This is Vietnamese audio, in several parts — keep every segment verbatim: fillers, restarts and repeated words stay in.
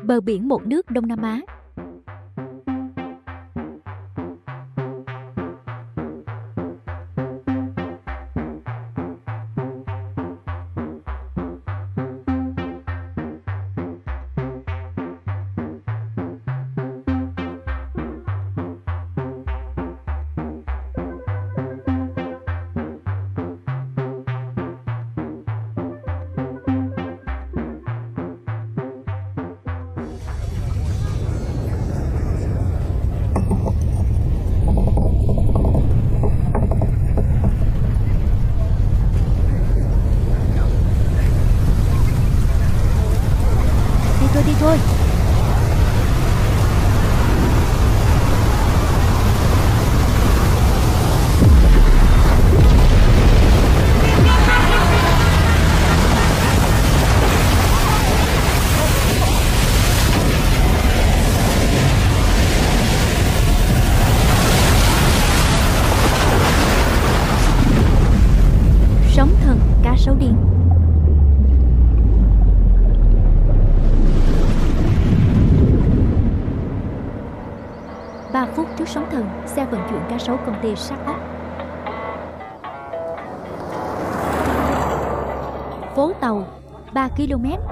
Bờ biển một nước Đông Nam Á. Đi thôi. Sóng thần cá sấu điên. Ba phút trước sóng thần, xe vận chuyển cá sấu công ty Shark Ốc. Phố tàu ba ki lô mét.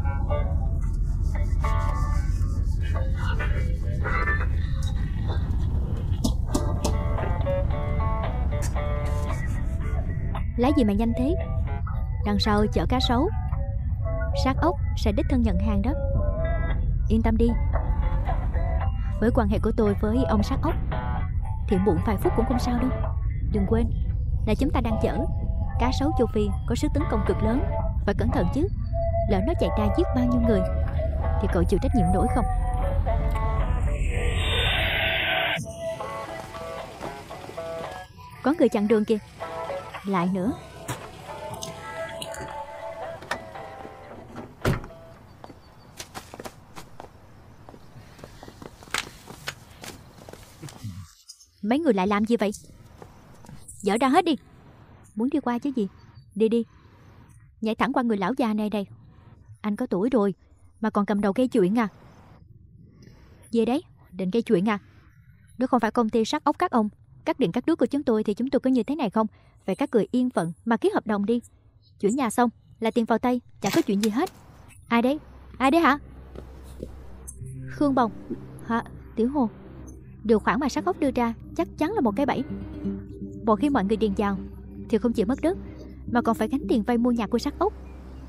Lái gì mà nhanh thế? Đằng sau chở cá sấu. Shark Ốc sẽ đích thân nhận hàng đó. Yên tâm đi. Với quan hệ của tôi với ông Shark Ốc thì muộn vài phút cũng không sao đâu. Đừng quên là chúng ta đang chở cá sấu châu Phi có sức tấn công cực lớn. Phải cẩn thận chứ. Lỡ nó chạy ra giết bao nhiêu người thì cậu chịu trách nhiệm nổi không? Có người chặn đường kìa. Lại nữa. Mấy người lại làm gì vậy? Dỡ ra hết đi. Muốn đi qua chứ gì. Đi đi. Nhảy thẳng qua người lão già này đây. Anh có tuổi rồi mà còn cầm đầu gây chuyện à? Về đấy. Định gây chuyện à? Nếu không phải công ty Shark Ốc các ông cắt điện cắt nước của chúng tôi thì chúng tôi có như thế này không? Vậy các người yên phận mà ký hợp đồng đi. Chuyển nhà xong là tiền vào tay, chẳng có chuyện gì hết. Ai đấy? Ai đấy hả? Khương Bồng. Hả? Tiểu Hồ. Điều khoản mà Shark Ốc đưa ra chắc chắn là một cái bẫy. Một khi mọi người điền vào thì không chỉ mất đất mà còn phải gánh tiền vay mua nhà của Shark Ốc.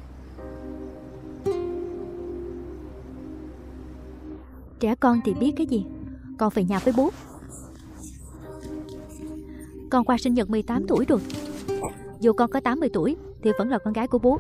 Trẻ con thì biết cái gì. Con về nhà với bố. Con qua sinh nhật mười tám tuổi rồi. Dù con có tám mươi tuổi thì vẫn là con gái của bố.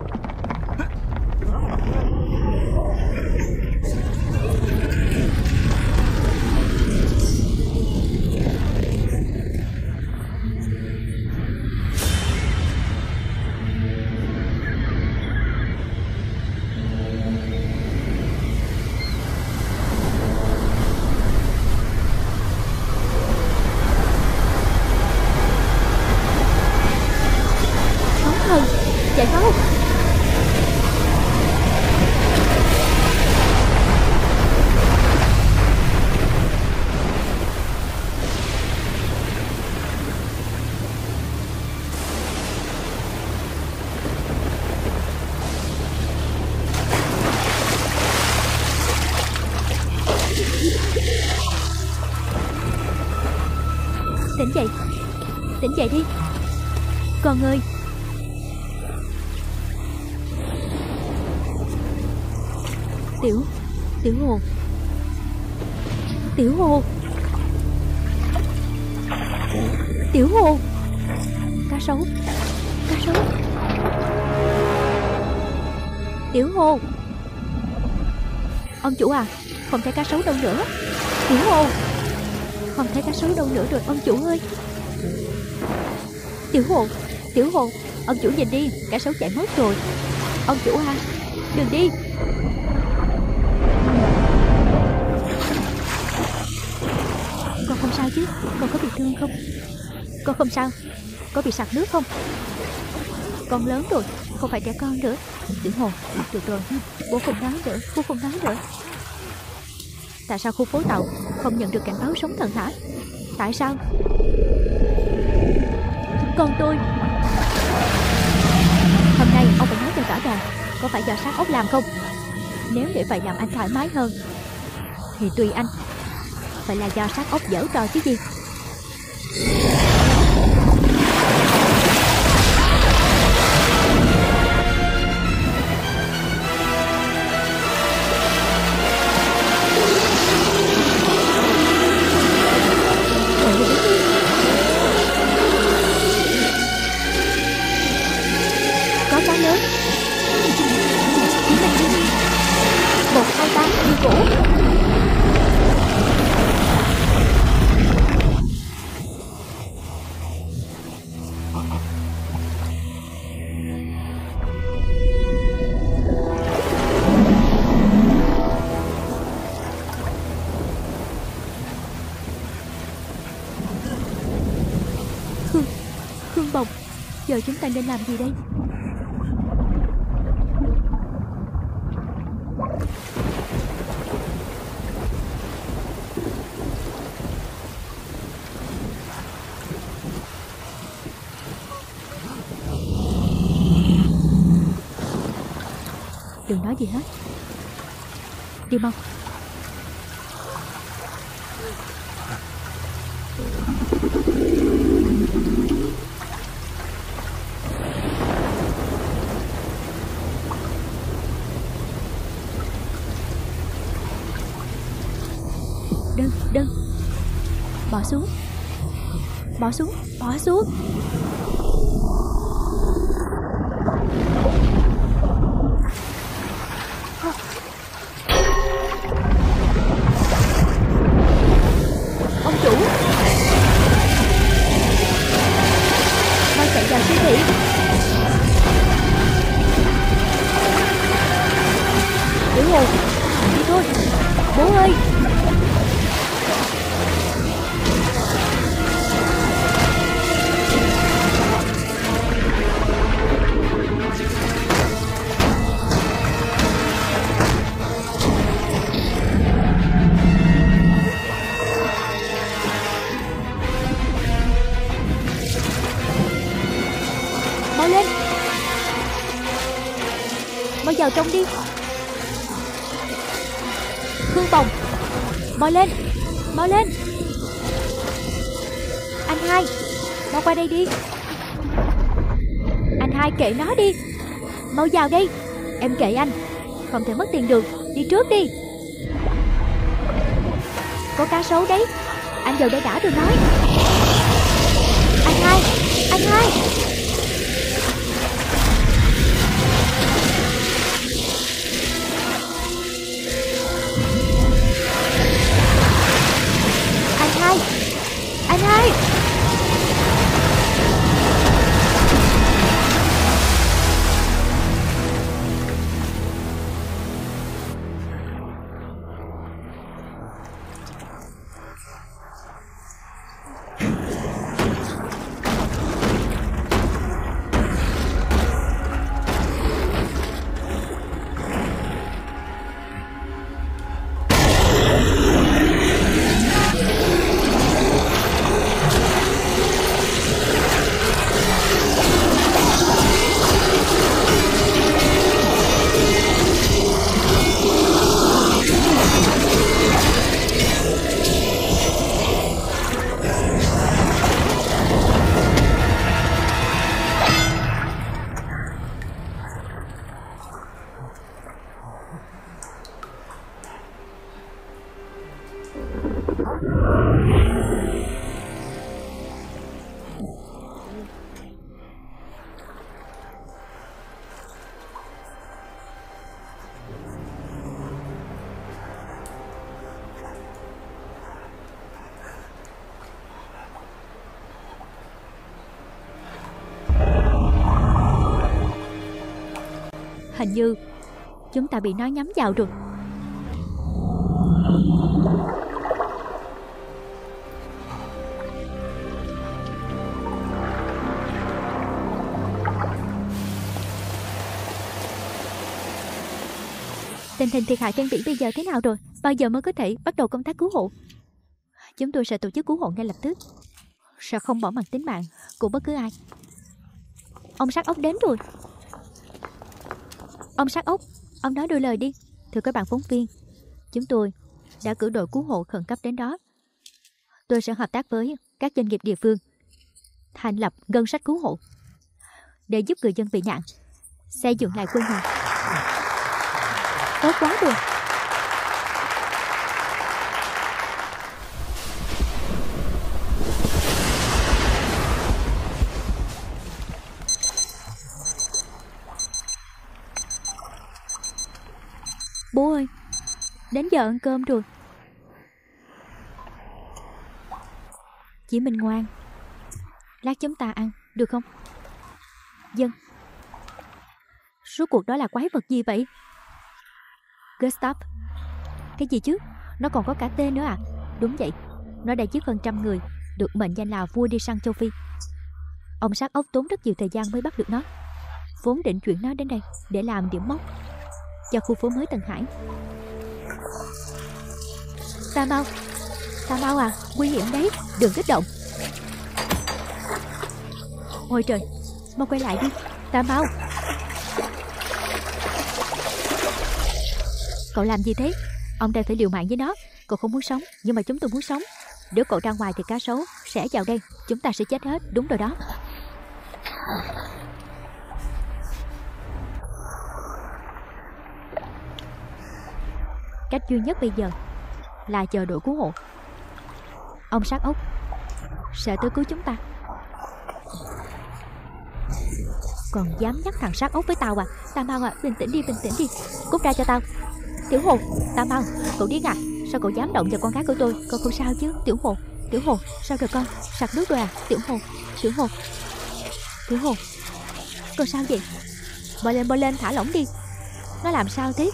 Chạy mau. Tỉnh dậy. Tỉnh dậy đi. Con ơi. Tiểu Tiểu Hồ. Tiểu Hồ. Tiểu Hồ. Cá sấu. Cá sấu. Tiểu Hồ. Ông chủ à, không thấy cá sấu đâu nữa. Tiểu Hồ. Không thấy cá sấu đâu nữa rồi ông chủ ơi. Tiểu Hồ. Tiểu Hồ. Ông chủ nhìn đi, cá sấu chạy mất rồi. Ông chủ à, đừng đi. Con không sao chứ? Con có bị thương không? Con không sao? Có bị sặc nước không? Con lớn rồi, không phải trẻ con nữa. Tiểu Hồ, được rồi, bố không nói nữa, bố không nói nữa. Tại sao khu phố Tàu không nhận được cảnh báo sóng thần hả? Tại sao? Con tôi. Hôm nay ông phải nói cho rõ ràng, có phải do sát ốc làm không? Nếu để vậy làm anh thoải mái hơn thì tùy anh. Vậy là do sát ốc giở trò chứ gì. Có cá lớn. Một, hai, ba, đi vũ. Khương, Khương Bồng, giờ chúng ta nên làm gì đây? Đừng nói gì hết. Đi mau. Đơn, đơn. Bỏ xuống. Bỏ xuống, bỏ xuống. Ông chủ, mau chạy vào siêu thị. Tiểu Hồ, đi thôi. Bố ơi. Mau lên. Mau vào trong đi. Khương Bồng, mau lên. Mau lên. Anh hai, mau qua đây đi. Anh hai kệ nó đi. Mau vào đây. Em kệ anh, không thể mất tiền được. Đi trước đi. Có cá sấu đấy. Anh vào đây đã rồi nói. Anh hai, anh hai. Anh hai, anh hai. Hình như chúng ta bị nó nhắm vào rồi. Tình hình thiệt hại trên biển bây giờ thế nào rồi? Bao giờ mới có thể bắt đầu công tác cứu hộ? Chúng tôi sẽ tổ chức cứu hộ ngay lập tức, sẽ không bỏ mặc tính mạng của bất cứ ai. Ông Sát Ốc đến rồi. Ông Sát Ốc, ông nói đôi lời đi. Thưa các bạn phóng viên, chúng tôi đã cử đội cứu hộ khẩn cấp đến đó. Tôi sẽ hợp tác với các doanh nghiệp địa phương, thành lập ngân sách cứu hộ để giúp người dân bị nạn, xây dựng lại quê nhà. Tốt quá rồi. Bố ơi, đến giờ ăn cơm rồi. Chỉ mình ngoan, lát chúng ta ăn, được không? Dân. Suốt cuộc đó là quái vật gì vậy? Gustav. Cái gì chứ? Nó còn có cả tên nữa à? Đúng vậy, nó đã giết hơn trăm người, được mệnh danh là vua đi săn châu Phi. Ông Sát Ốc tốn rất nhiều thời gian mới bắt được nó, vốn định chuyển nó đến đây để làm điểm mốc cho khu phố mới Tân Hải. Tam Mau, Tam Mau à, nguy hiểm đấy, đừng kích động. Ôi trời, mau quay lại đi, Tam Mau. Cậu làm gì thế? Ông đây phải liều mạng với nó. Cậu không muốn sống, nhưng mà chúng tôi muốn sống. Nếu cậu ra ngoài thì cá sấu sẽ vào đây, chúng ta sẽ chết hết. Đúng rồi đó. Cách duy nhất bây giờ là chờ đội cứu hộ. Ông Sát Ốc sẽ tới cứu chúng ta. Còn dám nhắc thằng Sát Ốc với tao à? Tam Mau à, bình tĩnh đi, bình tĩnh đi. Cút ra cho tao. Tiểu Hồ, Tam Mau, cậu điên à? Sao cậu dám động vào con gái của tôi? Con không sao chứ? Tiểu Hồ, Tiểu Hồ, sao rồi con? Sặc nước rồi à? Tiểu Hồ, Tiểu Hồ, Tiểu Hồ, con sao vậy? Bò lên, bò lên, thả lỏng đi. Nó làm sao thế?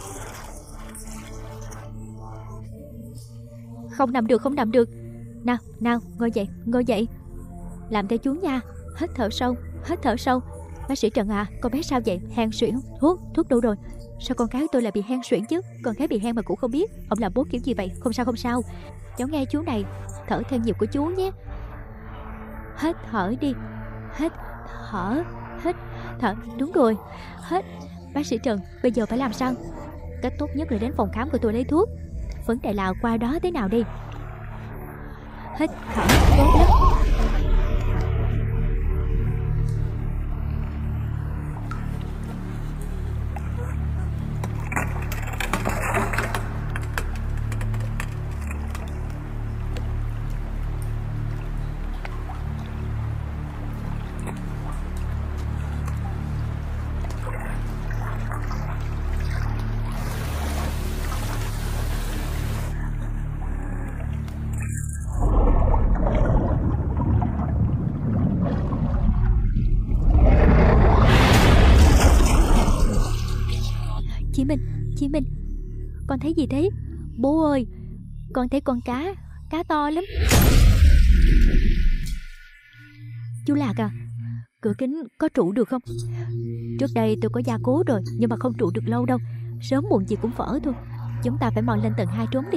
Không nằm được, không nằm được. Nào, nào, ngồi dậy, ngồi dậy. Làm theo chú nha. Hít thở sâu, hít thở sâu. Bác sĩ Trần à, con bé sao vậy? Hen suyễn. Thuốc, thuốc đâu rồi? Sao con gái tôi lại bị hen suyễn chứ? Con gái bị hen mà cũng không biết. Ông làm bố kiểu gì vậy? Không sao, không sao. Cháu nghe chú này, thở theo nhịp của chú nhé. Hít thở đi. Hít thở, hít thở. Đúng rồi, hít. Bác sĩ Trần, bây giờ phải làm sao? Cách tốt nhất là đến phòng khám của tôi lấy thuốc. Vấn đề là qua đó thế nào đi? Hít thở tốt lắm. Chí Minh, Chí Minh, con thấy gì thế? Bố ơi, con thấy con cá, cá to lắm. Chú Lạc à, cửa kính có trụ được không? Trước đây tôi có gia cố rồi, nhưng mà không trụ được lâu đâu. Sớm muộn gì cũng vỡ thôi. Chúng ta phải mau lên tầng hai trốn đi.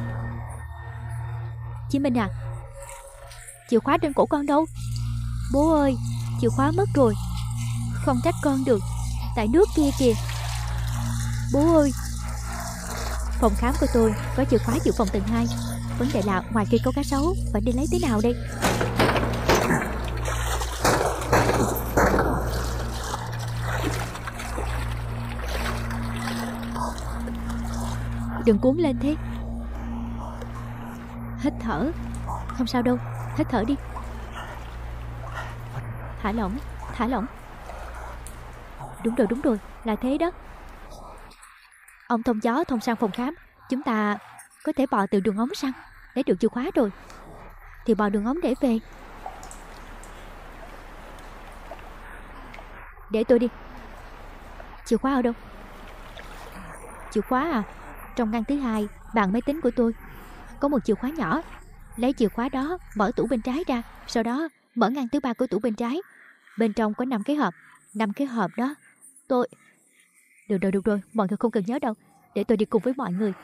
Chí Minh à, chìa khóa trên cổ con đâu? Bố ơi, chìa khóa mất rồi. Không trách con được, tại nước kia kìa. Bố ơi, phòng khám của tôi có chìa khóa dự phòng tầng hai. Vấn đề là ngoài kia có cá sấu, phải đi lấy thế nào đây? Đừng cuốn lên thế. Hít thở. Không sao đâu, hít thở đi. Thả lỏng, thả lỏng. Đúng rồi, đúng rồi, là thế đó. Ông thông gió thông sang phòng khám. Chúng ta có thể bò từ đường ống sang. Lấy được chìa khóa rồi thì bò đường ống để về. Để tôi đi. Chìa khóa ở đâu? Chìa khóa à? Trong ngăn thứ hai, bàn máy tính của tôi có một chìa khóa nhỏ. Lấy chìa khóa đó, mở tủ bên trái ra. Sau đó mở ngăn thứ ba của tủ bên trái. Bên trong có năm cái hộp. Năm cái hộp đó tôi... Được rồi, được rồi, mọi người không cần nhớ đâu. để tôi đi cùng với mọi người.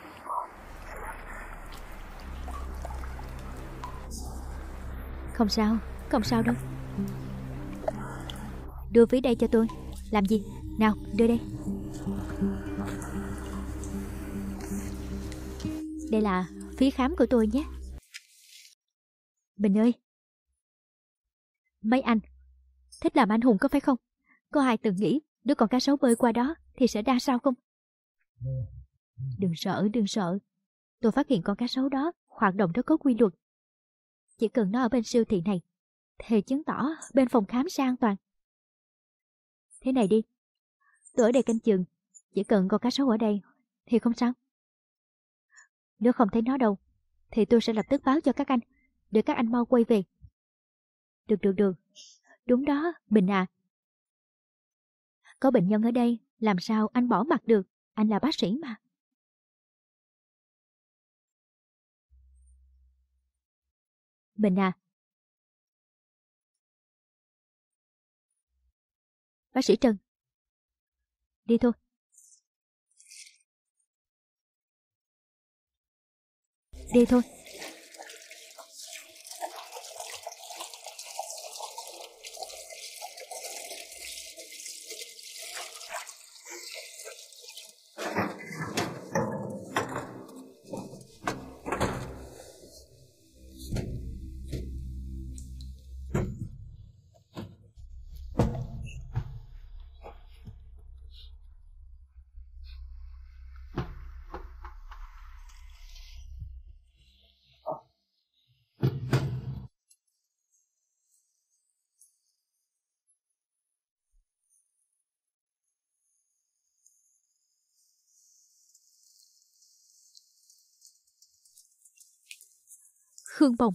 Không sao, không sao đâu. Đưa ví đây cho tôi. Làm gì? Nào, đưa đây. Đây là phí khám của tôi nhé. Bình ơi, mấy anh thích làm anh hùng có phải không? Có ai từng nghĩ đứa con cá sấu bơi qua đó thì sẽ ra sao không? Đừng sợ, đừng sợ. Tôi phát hiện con cá sấu đó hoạt động rất có quy luật. Chỉ cần nó ở bên siêu thị này thì chứng tỏ bên phòng khám sẽ an toàn. Thế này đi, tôi ở đây canh chừng. Chỉ cần con cá sấu ở đây thì không sao. Nếu không thấy nó đâu thì tôi sẽ lập tức báo cho các anh, để các anh mau quay về. Được được được. Đúng đó, Bình à. Có bệnh nhân ở đây, làm sao anh bỏ mặc được? Anh là bác sĩ mà. Bình à. Bác sĩ Trần. Đi thôi. Đi thôi. Khương Bồng.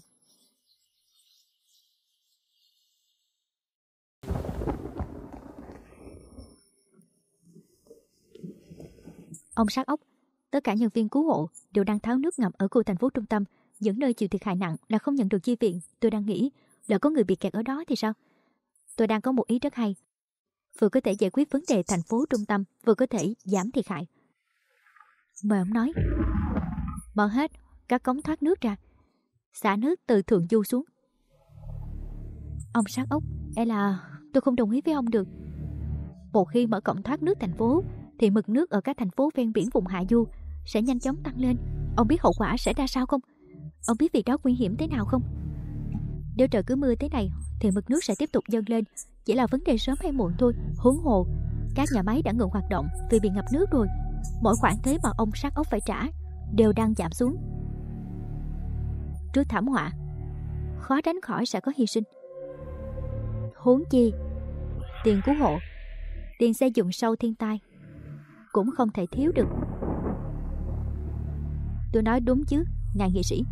Ông Sát Ốc, tất cả nhân viên cứu hộ đều đang tháo nước ngầm ở khu thành phố trung tâm. Những nơi chịu thiệt hại nặng là không nhận được chi viện. Tôi đang nghĩ, lỡ có người bị kẹt ở đó thì sao? Tôi đang có một ý rất hay. Vừa có thể giải quyết vấn đề thành phố trung tâm, vừa có thể giảm thiệt hại. Mời ông nói. Mở hết các cống thoát nước ra, xả nước từ thượng du xuống. Ông Sát Ốc, e là tôi không đồng ý với ông được. Một khi mở cổng thoát nước thành phố thì mực nước ở các thành phố ven biển vùng hạ du sẽ nhanh chóng tăng lên. Ông biết hậu quả sẽ ra sao không? Ông biết việc đó nguy hiểm thế nào không? Nếu trời cứ mưa thế này thì mực nước sẽ tiếp tục dâng lên, chỉ là vấn đề sớm hay muộn thôi. Huống hồ các nhà máy đã ngừng hoạt động vì bị ngập nước rồi. Mỗi khoản thuế mà ông Sát Ốc phải trả đều đang giảm xuống. Trước thảm họa, khó tránh khỏi sẽ có hy sinh. Huống chi tiền cứu hộ, tiền xây dựng sau thiên tai cũng không thể thiếu được. Tôi nói đúng chứ, ngài nghị sĩ?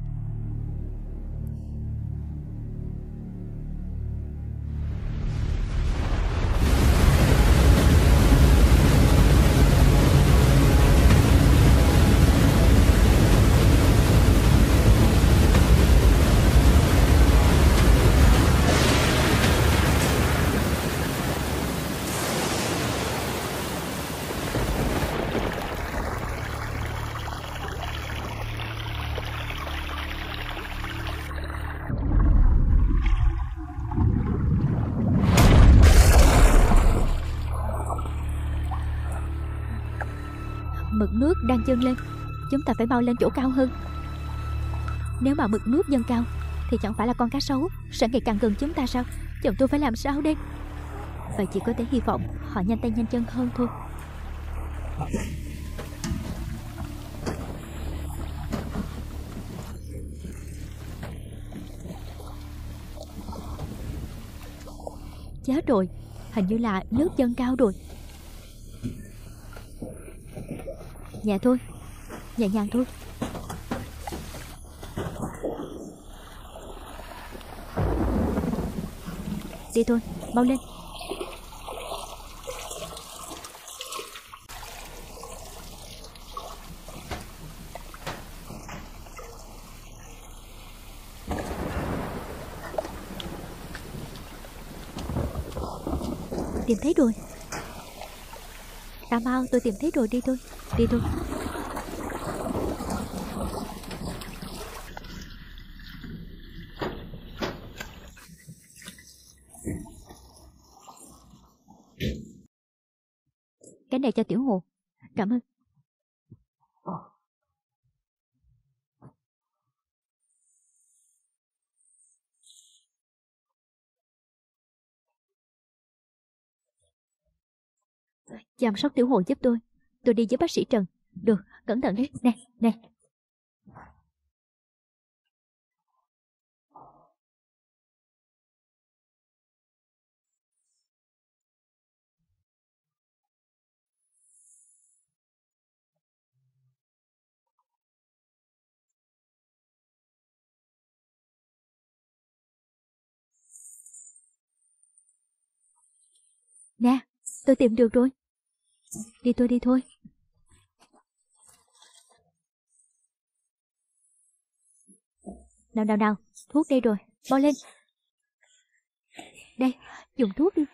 Mực nước đang dâng lên, chúng ta phải mau lên chỗ cao hơn. Nếu mà mực nước dâng cao thì chẳng phải là con cá sấu sẽ ngày càng gần chúng ta sao? Chồng tôi phải làm sao đây? Vậy chỉ có thể hy vọng họ nhanh tay nhanh chân hơn thôi. Chết rồi, hình như là nước dâng cao rồi. Nhẹ thôi, nhẹ nhàng thôi. Đi thôi, mau lên. Tìm thấy rồi. Tà Mau, tôi tìm thấy rồi, đi thôi. Đi thôi. Cái này cho Tiểu Hồ. Cảm ơn. Chăm sóc Tiểu Hồ giúp tôi. Tôi đi với bác sĩ Trần. Được, cẩn thận đấy. Nè, nè. Nè, tôi tìm được rồi. Đi thôi, đi thôi. Nào nào nào, thuốc đây rồi, mau lên. Đây, dùng thuốc đi.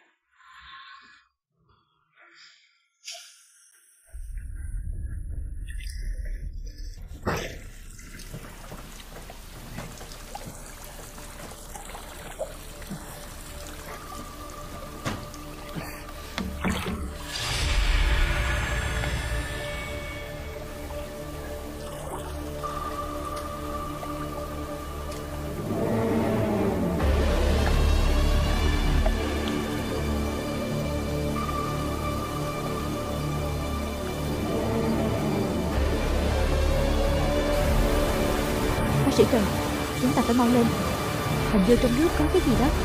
Bác sĩ Trần, chúng ta phải mau lên. Hình như trong nước có cái gì đó.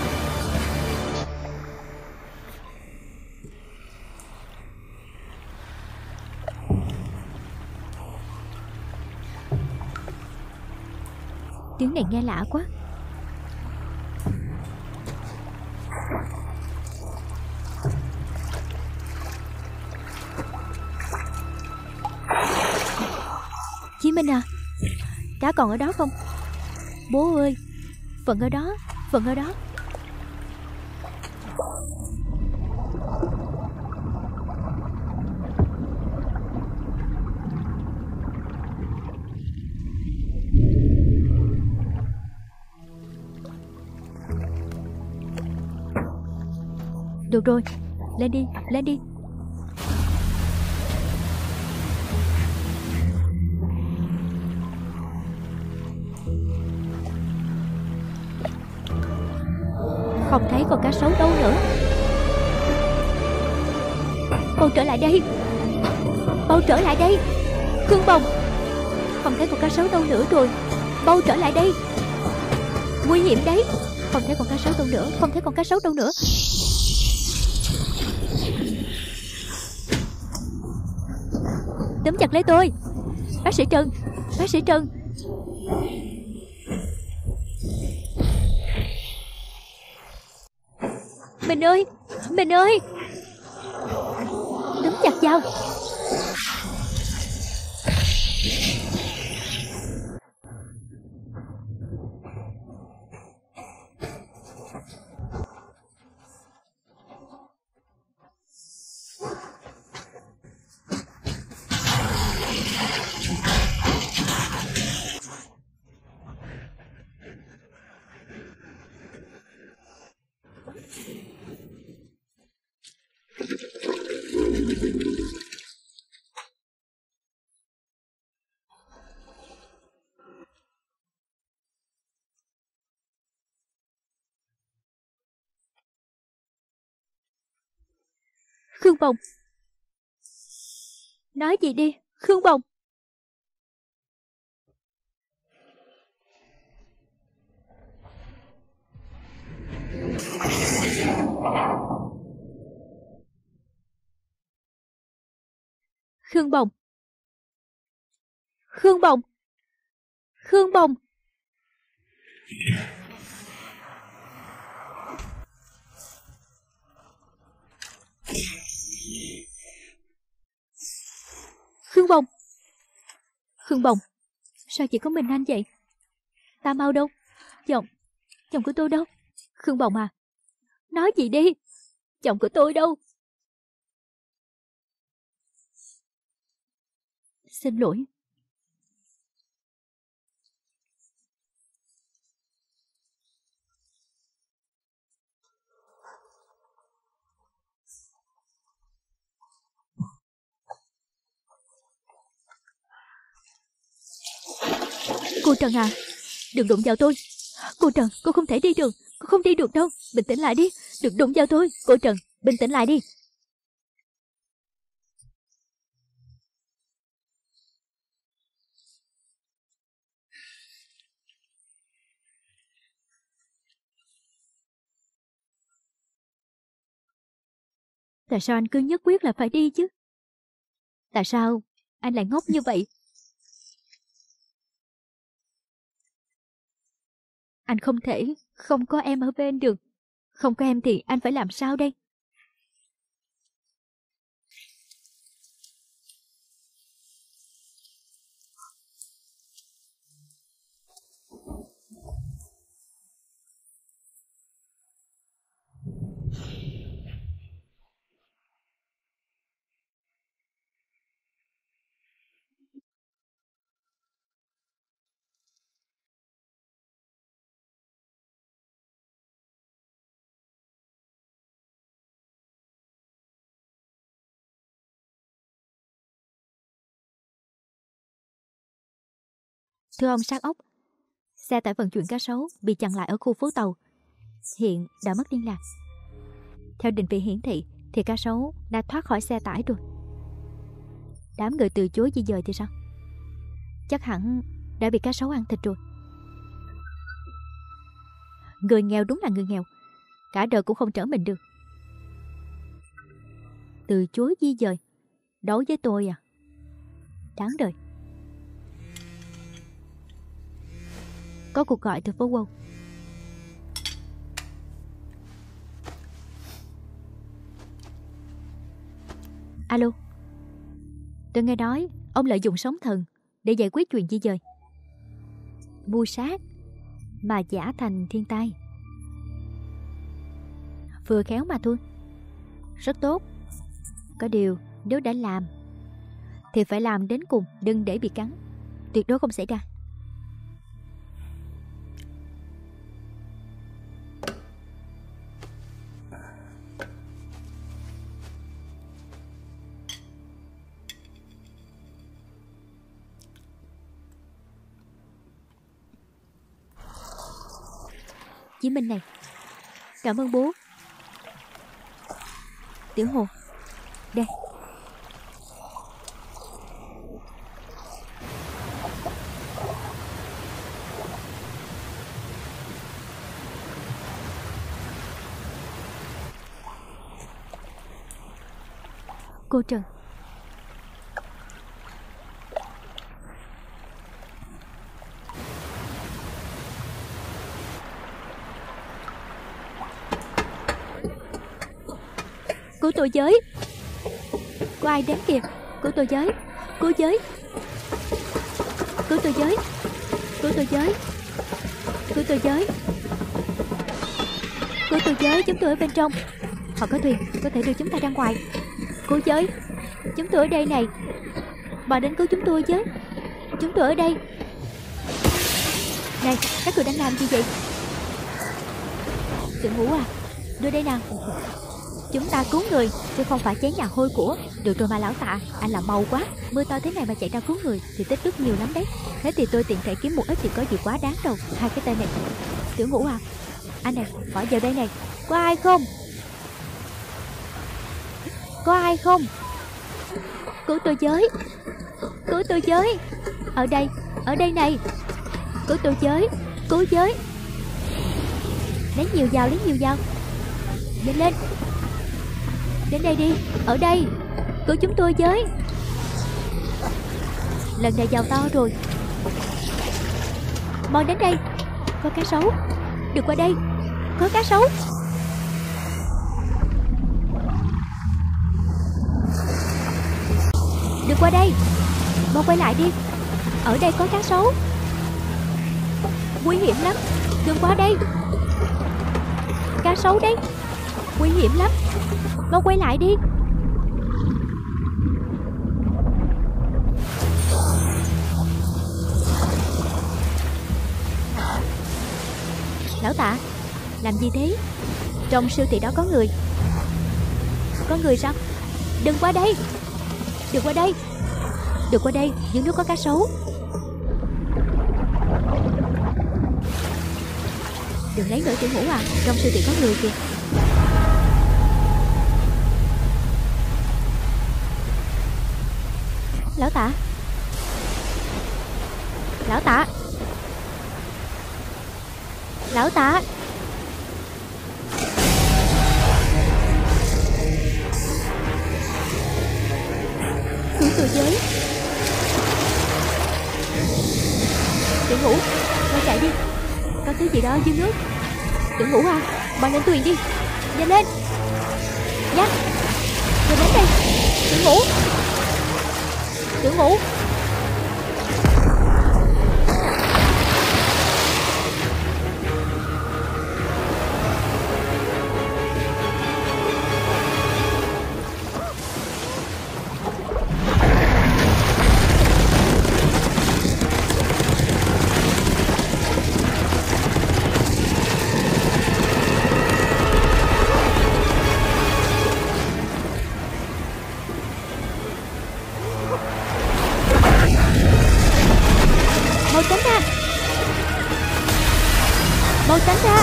Tiếng này nghe lạ quá. Chí Minh à, cá còn ở đó không? Bố ơi, vẫn ở đó, vẫn ở đó. Được rồi, lên đi, lên đi. Không thấy con cá sấu đâu nữa. Con trở lại đây. Mau trở lại đây. Khương Bồng, không thấy con cá sấu đâu nữa rồi. Mau trở lại đây. Nguy hiểm đấy. Không thấy con cá sấu đâu nữa. Không thấy con cá sấu đâu nữa. Túm chặt lấy tôi. Bác sĩ Trần, bác sĩ Trần. Mình ơi, mình ơi. Túm chặt vào. Khương Bồng, nói gì đi, Khương Bồng. Khương Bồng, Khương Bồng, Khương Bồng. Khương Bồng, Khương Bồng, sao chỉ có mình anh vậy? Ta mau đâu? Chồng, chồng của tôi đâu? Khương Bồng à, nói gì đi. Chồng của tôi đâu? Xin lỗi. Cô Trần à, đừng đụng vào tôi. Cô Trần, cô không thể đi được. Cô không đi được đâu. Bình tĩnh lại đi. Đừng đụng vào tôi. Cô Trần, bình tĩnh lại đi. Tại sao anh cứ nhất quyết là phải đi chứ? Tại sao anh lại ngốc như vậy? Anh không thể không có em ở bên được. Không có em thì anh phải làm sao đây? Thưa ông Sát Ốc, xe tải vận chuyển cá sấu bị chặn lại ở khu phố tàu, hiện đã mất liên lạc. Theo định vị hiển thị thì cá sấu đã thoát khỏi xe tải rồi. Đám người từ chối di dời thì sao? Chắc hẳn đã bị cá sấu ăn thịt rồi. Người nghèo đúng là người nghèo, cả đời cũng không trở mình được. Từ chối di dời đấu với tôi à? Đáng đời. Có cuộc gọi từ phố Wow. Alo. Tôi nghe nói ông lợi dụng sóng thần để giải quyết chuyện di dời, mưu sát mà giả thành thiên tai. Vừa khéo mà thôi. Rất tốt. Có điều nếu đã làm thì phải làm đến cùng, đừng để bị cắn. Tuyệt đối không xảy ra. Chí Minh này, cảm ơn bố. Tiểu Hồ, đây. Cô Trần, cứu tôi với. Có ai đến kìa. Cứu tôi với. Cứu với. Cứu tôi với. Cứu tôi với. Cứu tôi với. Cứu tôi với. Chúng tôi ở bên trong. Họ có thuyền có thể đưa chúng ta ra ngoài. Cứu với. Chúng tôi ở đây này. Bà đến cứu chúng tôi với. Chúng tôi ở đây. Này, các người đang làm gì vậy? Tiểu Ngũ à, đưa đây nào. Chúng ta cứu người chứ không phải cháy nhà hôi của. Được rồi mà lão Tạ, anh làm mau quá. Mưa to thế này mà chạy ra cứu người thì tích đức nhiều lắm đấy. Thế thì tôi tiện thể kiếm một ít thì có gì quá đáng đâu. Hai cái tên này. Tiểu Ngũ à, anh này, bỏ vào đây này. Có ai không? Có ai không? Cứu tôi với. Cứu tôi với. Ở đây, ở đây này. Cứu tôi với. Cứu với. Lấy nhiều vào, lấy nhiều vào. Nhanh lên. Đến đây đi. Ở đây. Cứu chúng tôi với. Lần này vào to rồi. Mau đến đây. Có cá sấu. Đừng qua đây. Có cá sấu. Đừng qua đây. Mau quay lại đi. Ở đây có cá sấu. Nguy hiểm lắm. Đừng qua đây. Cá sấu đấy. Nguy hiểm lắm. Mau quay lại đi. Lão Tạ, làm gì thế? Trong siêu thị đó có người. Có người sao? Đừng qua đây. Đừng qua đây. Đừng qua đây, dưới nước có cá sấu. Đừng lấy nữa Tiểu Ngũ à, trong siêu thị có người kìa. Lão Tạ, Lão Tạ, Lão Tạ. Cứu tôi với. Tiểu Ngũ, mau chạy đi, có thứ gì đó dưới nước. Tiểu Ngũ à, mau lên thuyền đi, nhanh lên, nhanh, rồi đến đây. Tiểu Ngũ, Tiểu Ngũ. Mau tránh ra, mau tránh ra.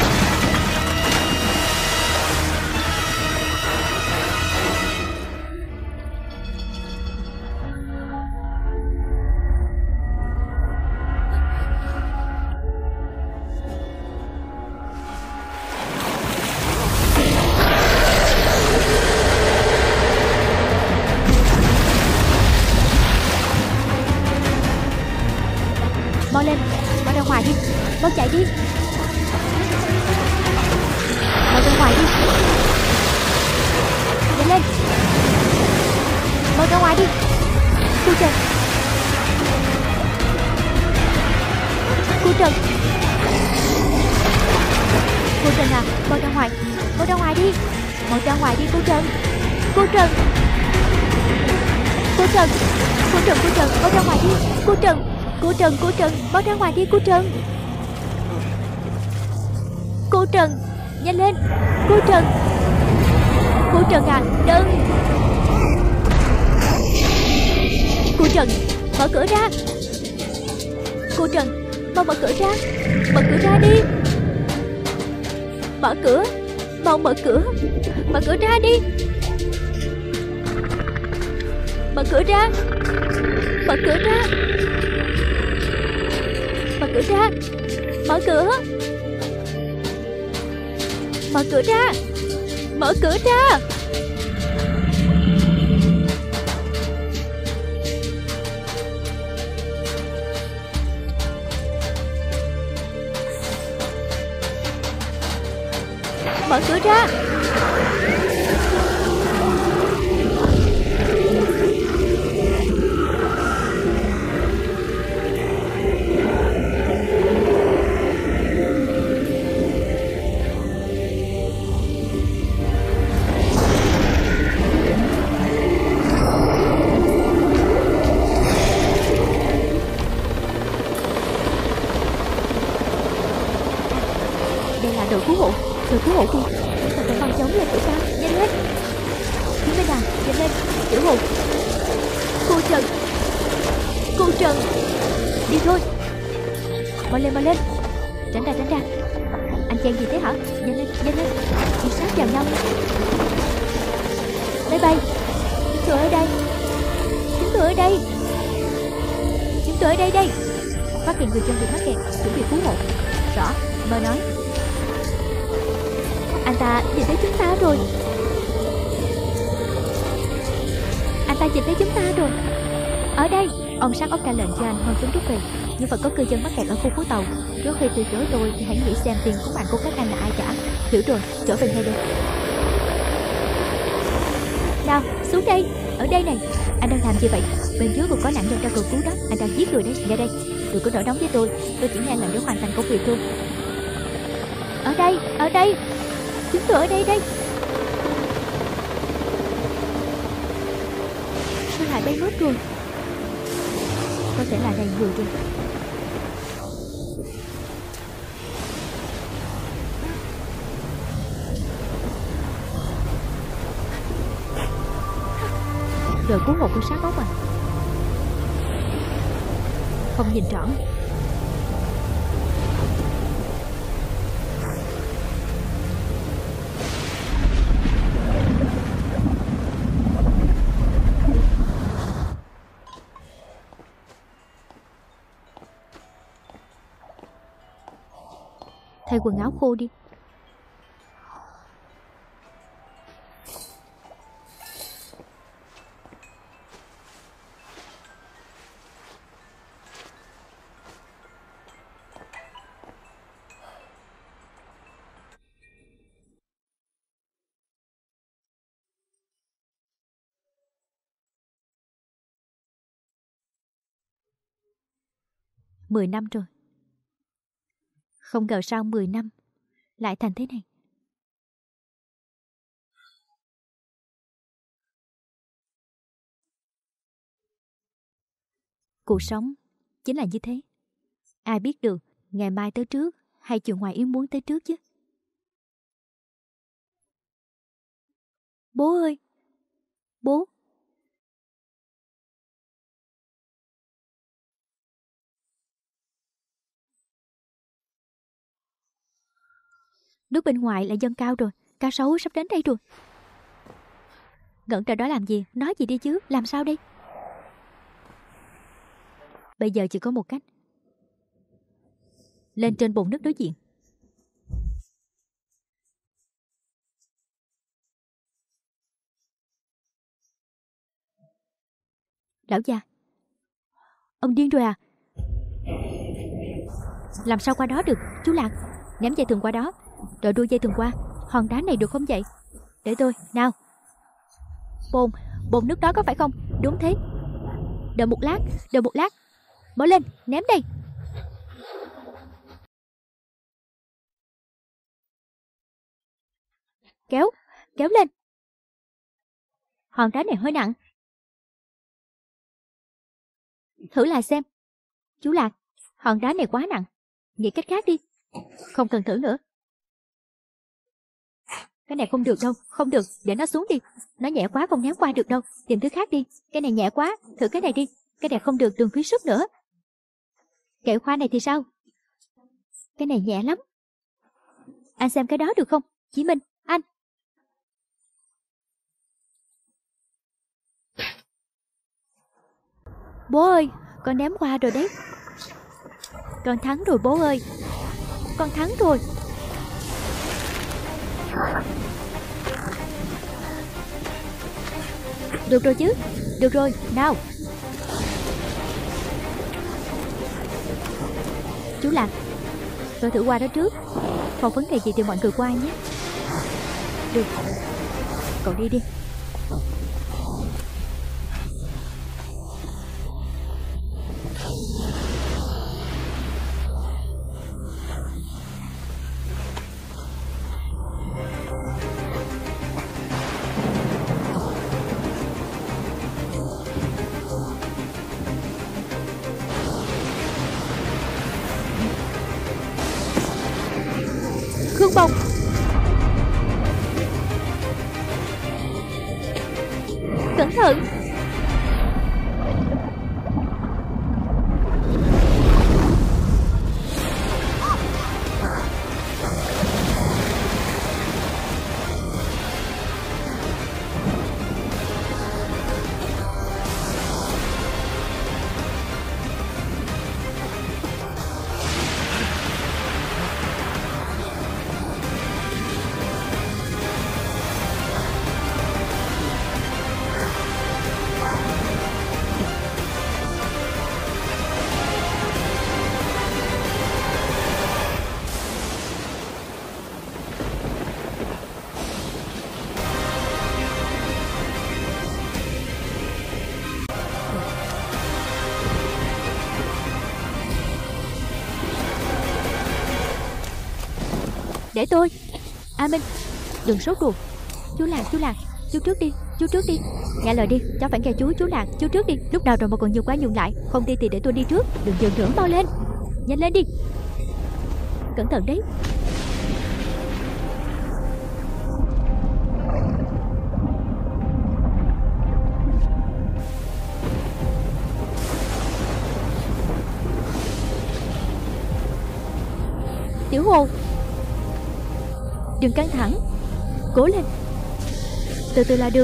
Mau lên, mau ra ngoài đi, mau chạy đi, mau ra ngoài đi, nhanh lên, mau ra ngoài đi. Cô Trần, cô Trần, cô Trần à, mau ra ngoài, mau ra ngoài đi, mau ra ngoài đi cô Trần, cô Trần, cô Trần, cô Trần, cô Trần, mau ra ngoài đi, cô Trần. Cô Trần, cô Trần, mau ra ngoài đi cô Trần. Cô Trần, nhanh lên, cô Trần. Cô Trần à, đừng. Cô Trần, mở cửa ra. Cô Trần, mau mở cửa ra. Mở cửa ra đi. Mở cửa, mau mở cửa. Mở cửa ra đi. Mở cửa ra. Mở cửa ra. Mở cửa ra. Mở cửa. Mở cửa ra. Mở cửa ra. Mở cửa ra. Đội cứu hộ, đội cứu hộ kìa, ta phải mau chóng lên cửa ra, nhanh lên. Phía bên nào, nhanh lên, Tiểu Hùng. Cô Trần, cô Trần, đi thôi. Mau lên, mau lên, tránh ra, tránh ra. Anh Trang gì thế hả? Nhanh lên, nhanh lên, đi sát vào nhau. Bye bye. Chúng tôi ở đây, chúng tôi ở đây, chúng tôi ở đây đây. Phát hiện người dân bị mắc kẹt, chuẩn bị cứu hộ. Rõ, mơ nói. Anh ta nhìn thấy chúng ta rồi. Anh ta nhìn thấy chúng ta rồi. Ở đây. Ông sát ốc ra lệnh cho anh mau chóng rút về. Nhưng vẫn có cư dân mắc kẹt ở khu phố tàu. Trước khi từ chối tôi thì hãy nghĩ xem tiền của bạn của các anh là ai trả. Hiểu rồi, trở về ngay đây. Nào, xuống đây. Ở đây này. Anh đang làm gì vậy? Bên dưới còn có nạn nhân ra cầu cứu đó. Anh đang giết người đấy. Nghe đây, đừng có nổi nóng với tôi. Tôi chỉ nghe làm để hoàn thành công việc thôi. Ở đây, ở đây. Chúng tôi ở đây đây. Tôi Hải bay mất rồi. Có thể là đầy người rồi. Đội cứu hộ của sát ốc à? Không nhìn rõ. thay quần áo khô đi. Mười năm rồi. Không ngờ sau mười năm lại thành thế này. Cuộc sống chính là như thế. Ai biết được ngày mai tới trước hay chuyện ngoài ý muốn tới trước chứ. Bố ơi! Bố! Nước bên ngoài lại dâng cao rồi. Cá sấu sắp đến đây rồi. Ngẩn ra đó làm gì? Nói gì đi chứ? Làm sao đây? Bây giờ chỉ có một cách. Lên trên bồn nước đối diện. Lão già, ông điên rồi à? Làm sao qua đó được? Chú Lạc, ném dây thừng qua đó, rồi đuôi dây thừng qua hòn đá này được không vậy? Để tôi, nào. Bồn, bồn nước đó có phải không? Đúng thế. Đợi một lát, đợi một lát. Mở lên, ném đây. Kéo, kéo lên. Hòn đá này hơi nặng. Thử lại xem. Chú Lạc, hòn đá này quá nặng. Nghĩ cách khác đi. Không cần thử nữa. Cái này không được đâu, không được, để nó xuống đi. Nó nhẹ quá không ném qua được đâu. Tìm thứ khác đi. Cái này nhẹ quá, thử cái này đi. Cái này không được, đừng phí sức nữa. Kẹo khoa này thì sao? Cái này nhẹ lắm. Anh xem cái đó được không? Chí Minh, anh. Bố ơi, con ném qua rồi đấy. Con thắng rồi bố ơi. Con thắng rồi. Được rồi chứ. Được rồi, nào. Chú Lạc, tôi thử qua đó trước. Không vấn đề gì thì mọi người qua nhé. Được. Cậu đi đi. Khương Bồng, cẩn thận. Để tôi. A Minh, đừng sốt ruột. Chú Lạc, chú Lạc, chú trước đi, chú trước đi. Nghe lời đi, cháu phải nghe chú, chú Lạc, chú trước đi. Lúc nào rồi mà còn nhường qua nhường lại. Không đi thì để tôi đi trước. Đừng giận hưởng to lên. Nhanh lên đi. Cẩn thận đấy. Tiểu Hồ, đừng căng thẳng. Cố lên. Từ từ là được.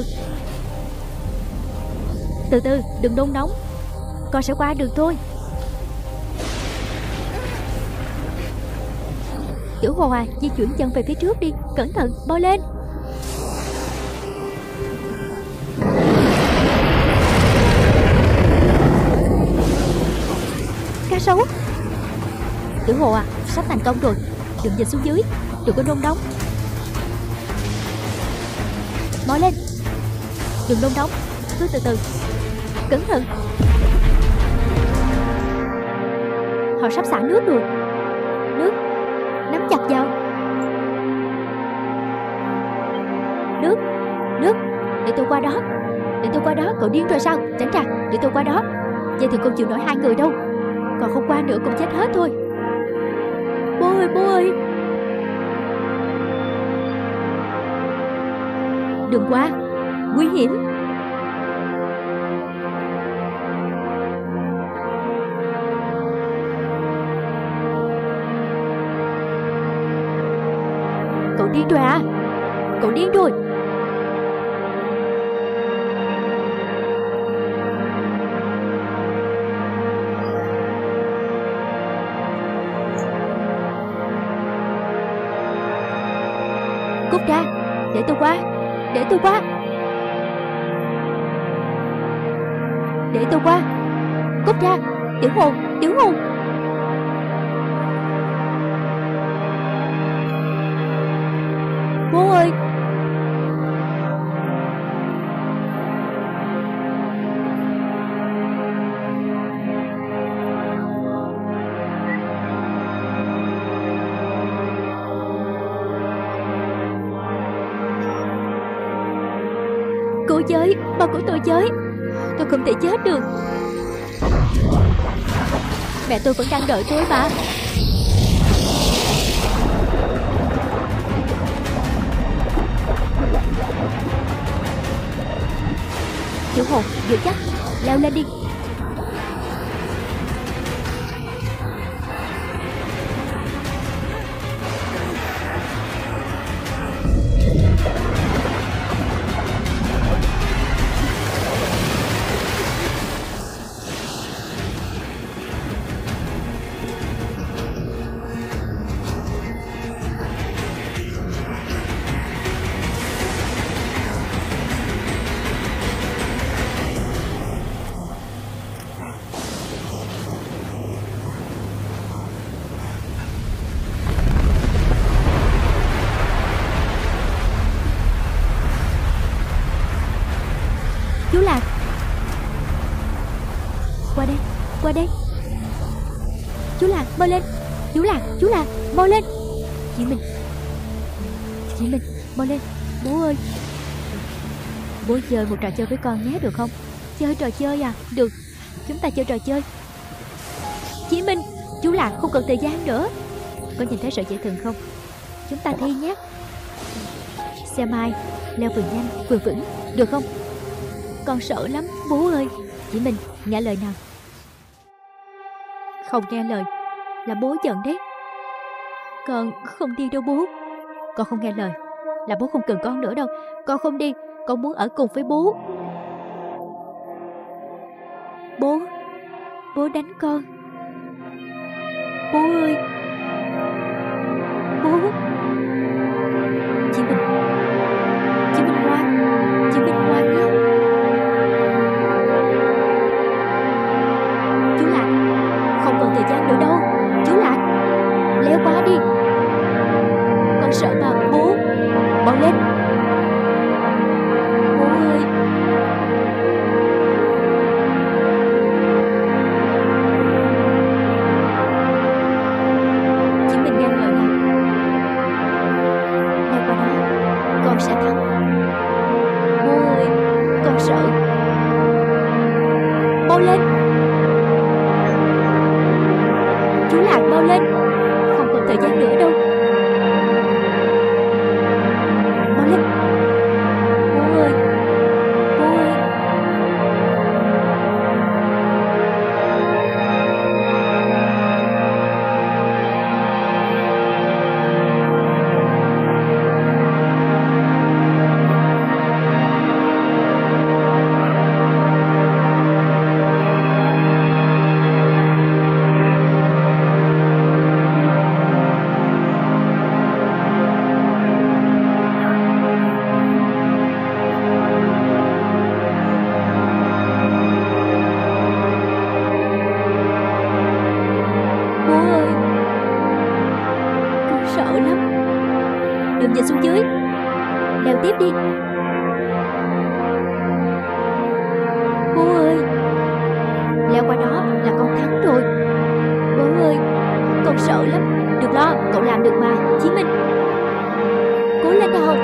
Từ từ, đừng nôn nóng. Con sẽ qua được thôi. Tiểu Hồ à, di chuyển chân về phía trước đi. Cẩn thận, mau lên. Cá sấu. Tiểu Hồ à, sắp thành công rồi. Đừng dịch xuống dưới, đừng có nôn nóng. Mau lên. Đừng nôn nóng, cứ từ từ. Cẩn thận. Họ sắp xả nước rồi. Nước, nắm chặt vào. Nước, nước. Để tôi qua đó. Để tôi qua đó. Cậu điên rồi sao? Tránh ra, để tôi qua đó. Dây thừng không chịu nổi hai người đâu. Còn không qua nữa cũng chết hết thôi. Bố ơi, bố ơi. Đừng qua, nguy hiểm. Cậu điên rồi à? Cậu điên rồi. Cút ra, để tôi qua. Để tôi qua. Để tôi qua. Cút ra. Tiểu Hồ, Tiểu Hồ. Bố ơi. Cứu với, ba của tôi với. Tôi không thể chết được. Mẹ tôi vẫn đang đợi tôi mà. Tiểu Hồ, giữ chắc. Leo lên đi. Chú Lạc. Qua đây, qua đây. Chú Lạc, mau lên. Chú Lạc, chú Lạc, mau lên. Chị Minh, chị Minh, mau lên. Bố ơi. Bố chơi một trò chơi với con nhé, được không? Chơi trò chơi à? Được, chúng ta chơi trò chơi. Chị Minh, chú Lạc không cần thời gian nữa. Có nhìn thấy sợi dây thừng không? Chúng ta thi nhé. Xe mai leo vừa nhanh vừa vững, được không? Con sợ lắm, bố ơi. Chị Minh, nghe lời nào. Không nghe lời là bố giận đấy. Con không đi đâu bố. Con không nghe lời là bố không cần con nữa đâu. Con không đi, con muốn ở cùng với bố. Bố, bố đánh con. Bố ơi. Bố. Chị Minh, chị Minh ngoan. Chị Minh ngoan nhé. Chú Lạc, không còn thời gian nữa đâu. Chú Lạc, leo qua đi. Con sợ mà bố. Mau lên. Bố ơi. Chị Minh nghe lời nào. Leo qua đó, con sẽ thắng. Bố ơi, con sợ. Mau lên. Chú Lạc, mau lên. Không còn thời gian nữa đâu. Mau lên. Bố ơi. Bố ơi. đừng nhìn xuống dưới. Leo tiếp đi. Bố ơi, leo qua đó là con thắng rồi. Bố ơi, con sợ lắm. Đừng lo, cậu làm được mà, Chí Minh. Cố lên nào.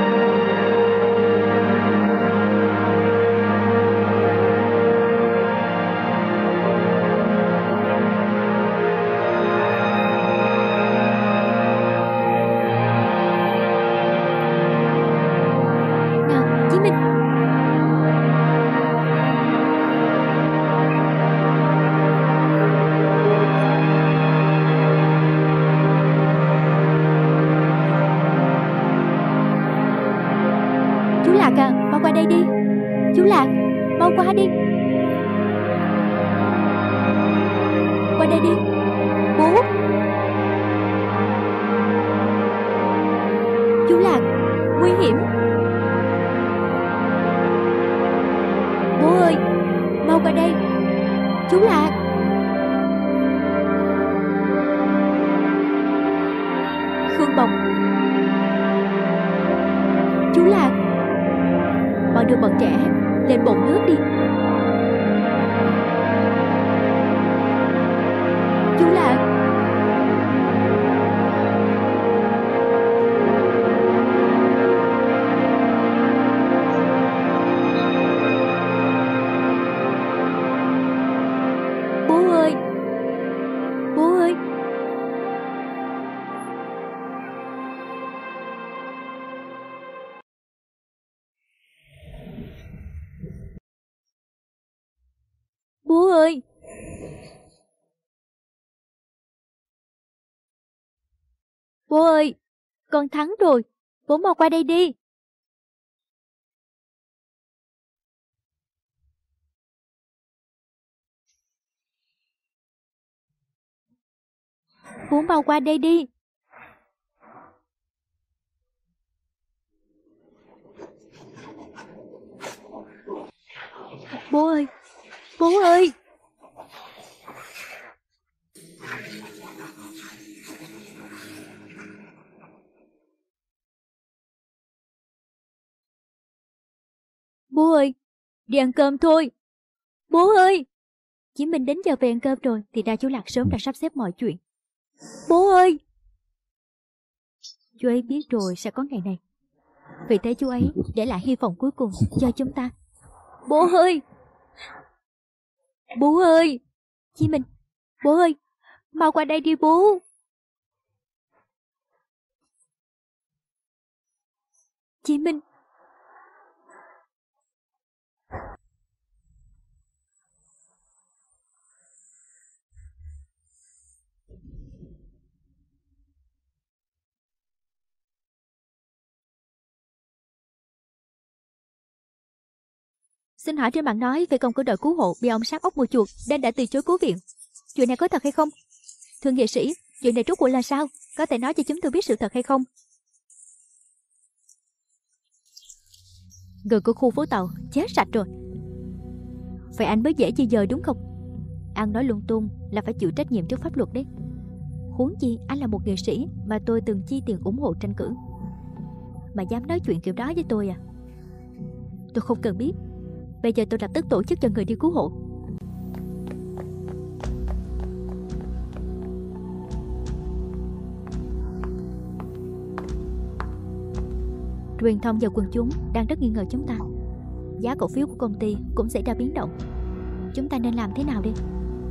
Nào, Chí Minh. Chú Lạc à, mau qua đây đi. Chú Lạc, mau qua đi. Qua đây đi. Bố. Chú Lạc, nguy hiểm. Bố ơi, mau qua đây. Chú Lạc. Khương Bồng. Chú Lạc. Mọi người bọn trẻ lên bồn nước đi. Chú Lạc. Bố ơi. Bố ơi. Bố ơi. Bố ơi, con thắng rồi. Bố mau qua đây đi. Bố mau qua đây đi. Bố ơi. Bố ơi. Bố ơi, đi ăn cơm thôi. Bố ơi. Chí Minh đến giờ về ăn cơm rồi. Thì ra chú Lạc sớm đã sắp xếp mọi chuyện. Bố ơi. Chú ấy biết rồi sẽ có ngày này. Vì thế chú ấy để lại hy vọng cuối cùng cho chúng ta. Bố ơi. Bố ơi. Chí Minh. Bố ơi, mau qua đây đi bố. Chí Minh. Xin hỏi trên mạng nói về công của đội cứu hộ bị ông sát ốc mua chuột nên đã từ chối cứu viện. Chuyện này có thật hay không? Thưa nghệ sĩ, chuyện này rốt cuộc là sao? Có thể nói cho chúng tôi biết sự thật hay không? Người của khu phố tàu chết sạch rồi. Vậy anh mới dễ di dời đúng không? Anh nói lung tung là phải chịu trách nhiệm trước pháp luật đấy. Huống chi anh là một nghệ sĩ mà tôi từng chi tiền ủng hộ tranh cử. Mà dám nói chuyện kiểu đó với tôi à? Tôi không cần biết. Bây giờ tôi lập tức tổ chức cho người đi cứu hộ. Truyền thông và quần chúng đang rất nghi ngờ chúng ta. Giá cổ phiếu của công ty cũng xảy ra biến động. Chúng ta nên làm thế nào đây?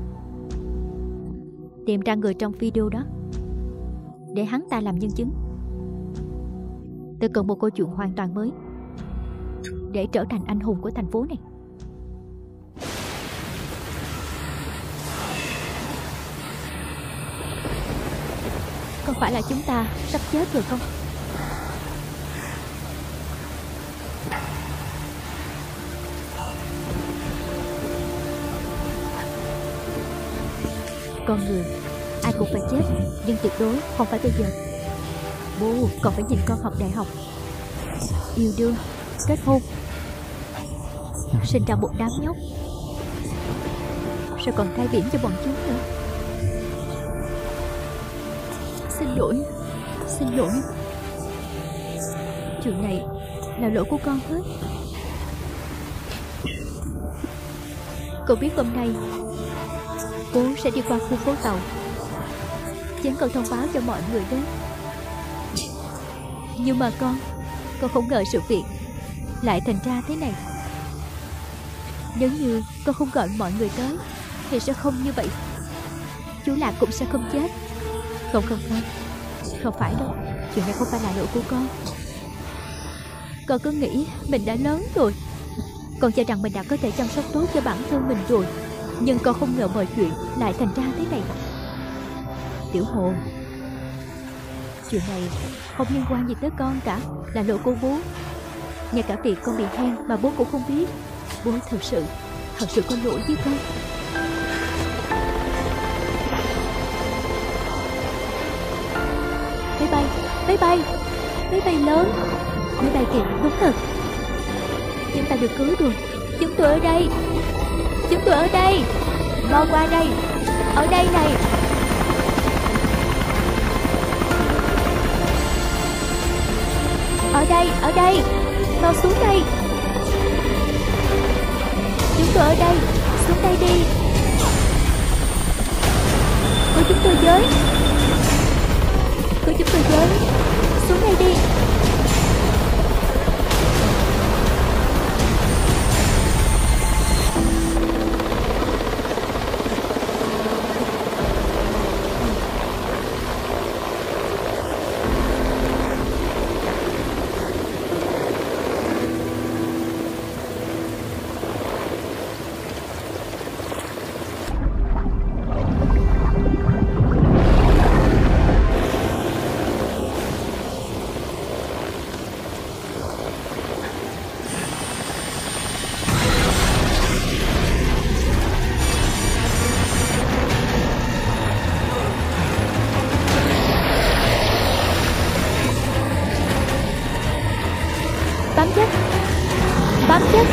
Tìm ra người trong video đó để hắn ta làm nhân chứng. Tôi cần một câu chuyện hoàn toàn mới để trở thành anh hùng của thành phố này. Có phải là chúng ta sắp chết rồi không? Con người ai cũng phải chết, nhưng tuyệt đối không phải bây giờ. Bố còn phải nhìn con học đại học, yêu đương, kết hôn, sinh ra một đám nhóc, rồi còn cai biển cho bọn chúng nữa. Xin lỗi, xin lỗi. Chuyện này là lỗi của con hết. Con biết hôm nay bố sẽ đi qua khu phố tàu, Chính con thông báo cho mọi người đấy. Nhưng mà con Con không ngờ sự việc lại thành ra thế này. Nếu như con không gọi mọi người tới thì sẽ không như vậy. Chú Lạc cũng sẽ không chết. Không không không Không phải đâu. Chuyện này không phải là lỗi của con. Con cứ nghĩ mình đã lớn rồi. Con cho rằng mình đã có thể chăm sóc tốt cho bản thân mình rồi. Nhưng con không ngờ mọi chuyện lại thành ra thế này. Tiểu Hồ, chuyện này không liên quan gì tới con cả. Là lỗi của bố. Ngay cả việc con bị hen mà bố cũng không biết. Bố thật sự Thật sự có lỗi với con. Máy bay Máy bay Máy bay lớn. Máy bay kìa, đúng thật. Chúng ta được cứu rồi. Chúng tôi ở đây. Chúng tôi ở đây. Mau qua đây. Ở đây này. Ở đây, ở đây. Mau xuống đây. Chúng tôi ở đây. Xuống đây đi. Của chúng tôi với. Của chúng tôi với. Xuống đây đi. Bám chết. Bám chết.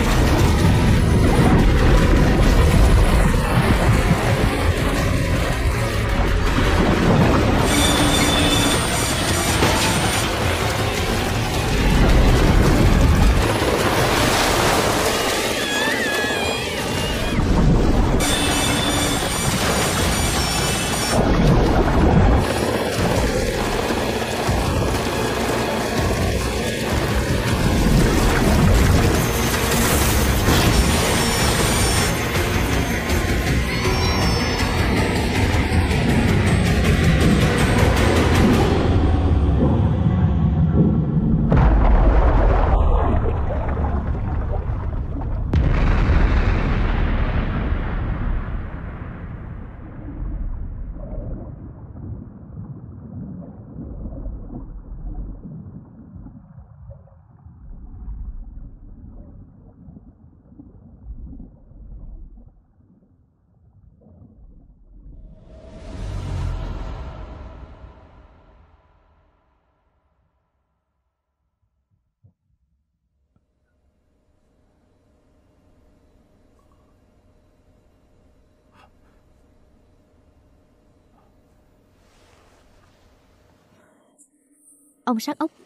Ông sát ốc.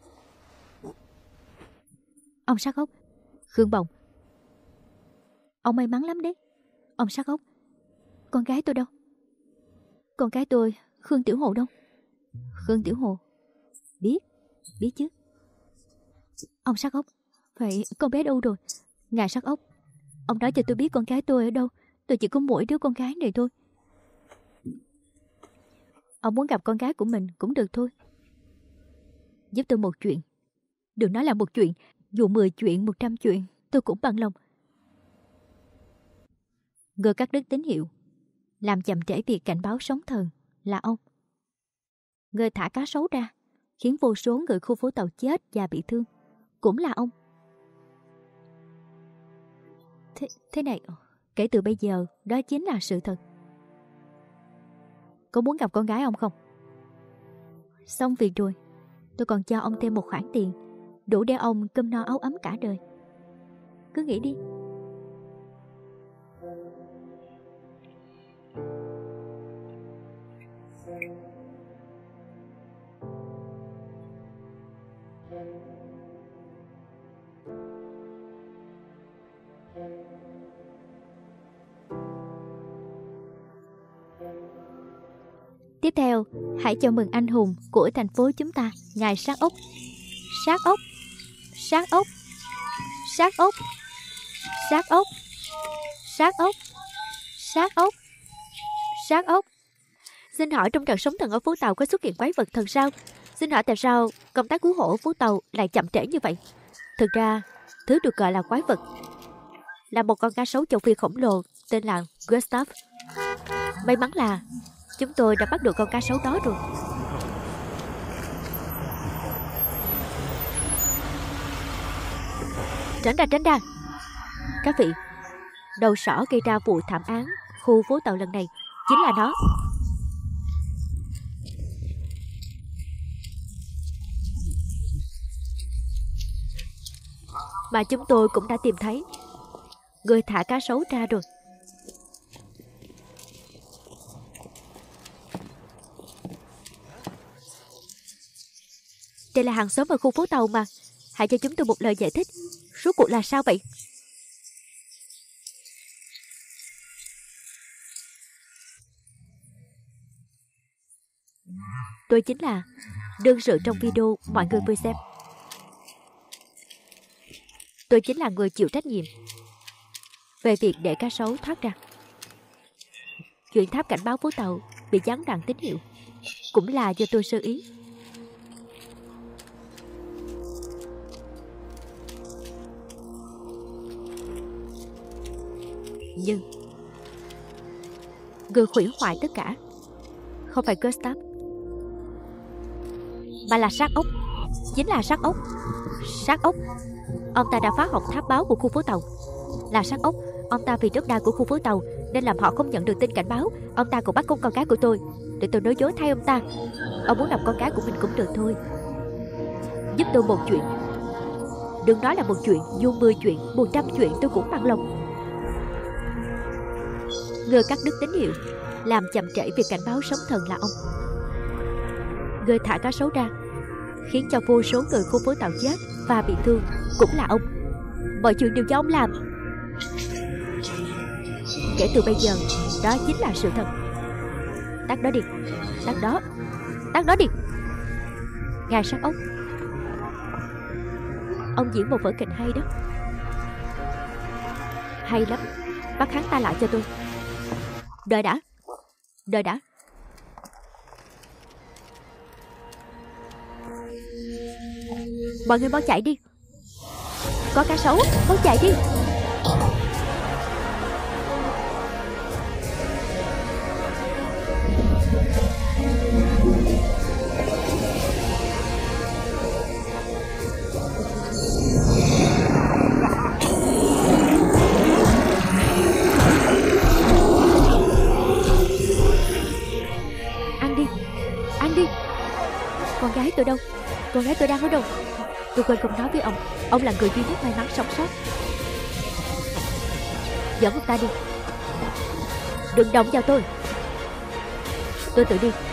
Ông sát ốc. Khương Bồng. Ông may mắn lắm đấy. Ông sát ốc. Con gái tôi đâu? Con gái tôi, Khương Tiểu Hồ đâu? Khương Tiểu Hồ. Biết. Biết chứ. Ông sát ốc. Vậy con bé đâu rồi? Ngài sát ốc, ông nói cho tôi biết con gái tôi ở đâu. Tôi chỉ có mỗi đứa con gái này thôi. Ông muốn gặp con gái của mình cũng được thôi. Giúp tôi một chuyện. Đừng nói là một chuyện. Dù mười chuyện, một trăm chuyện tôi cũng bằng lòng. Người cắt đứt tín hiệu, làm chậm trễ việc cảnh báo sóng thần là ông. Người thả cá sấu ra, khiến vô số người khu phố tàu chết và bị thương cũng là ông. Thế, thế này, kể từ bây giờ đó chính là sự thật. Có muốn gặp con gái ông không? Xong việc rồi, tôi còn cho ông thêm một khoản tiền đủ để ông cơm no áo ấm cả đời. Cứ nghĩ đi. Thank you. Tiếp theo, hãy chào mừng anh hùng của thành phố chúng ta, ngài Sát Ốc. Sát Ốc, Sát Ốc, Sát Ốc, Sát Ốc, Sát Ốc, Sát Ốc, Sát Ốc. Xin hỏi trong trận sóng thần ở Phú Tàu có xuất hiện quái vật thần sao? Xin hỏi tại sao công tác cứu hộ ở Phú Tàu lại chậm trễ như vậy? Thực ra, thứ được gọi là quái vật là một con cá sấu châu Phi khổng lồ tên là Gustav. May mắn là chúng tôi đã bắt được con cá sấu đó rồi. Tránh ra, tránh ra. Các vị, đầu sỏ gây ra vụ thảm án khu Phú Tàu lần này chính là nó. Mà chúng tôi cũng đã tìm thấy người thả cá sấu ra rồi. Đây là hàng xóm ở khu Phú Tàu mà. Hãy cho chúng tôi một lời giải thích. Rốt cuộc là sao vậy? Tôi chính là đương sự trong video mọi người vừa xem. Tôi chính là người chịu trách nhiệm về việc để cá sấu thoát ra. Chuyện tháp cảnh báo Phú Tàu bị gián đoạn tín hiệu cũng là do tôi sơ ý. Nhưng người hủy hoại tất cả không phải Gustav, mà là Sát Ốc. Chính là Sát Ốc. Sát Ốc. Ông ta đã phá hỏng tháp báo của khu Phú Tàu. Là Sát Ốc. Ông ta vì đất đai của khu Phú Tàu nên làm họ không nhận được tin cảnh báo. Ông ta cũng bắt cóc con cá của tôi để tôi nói dối thay ông ta. Ông muốn làm con cá của mình cũng được thôi. Giúp tôi một chuyện. Đừng nói là một chuyện, dù mười chuyện, một trăm chuyện tôi cũng bằng lòng. Người cắt đứt tín hiệu, làm chậm trễ việc cảnh báo sóng thần là ông. Người thả cá sấu ra, khiến cho vô số người khu Phú Tàu chết và bị thương cũng là ông. Mọi chuyện đều do ông làm. Kể từ bây giờ, đó chính là sự thật. Tắt đó đi. Tắt đó. Tắt đó đi. Ngài Sát Ốc, ông diễn một vở kịch hay đó. Hay lắm. Bắt hắn ta lại cho tôi. Đợi đã. Đợi đã. Mọi người mau chạy đi. Có cá sấu. Mau chạy đi. Ăn đi. Ăn đi. Con gái tôi đâu? Con gái tôi đang ở đâu? Tôi quên không nói với ông. Ông là người duy nhất may mắn sống sót. Dẫn ông ta đi. Đừng động vào tôi. Tôi tự đi.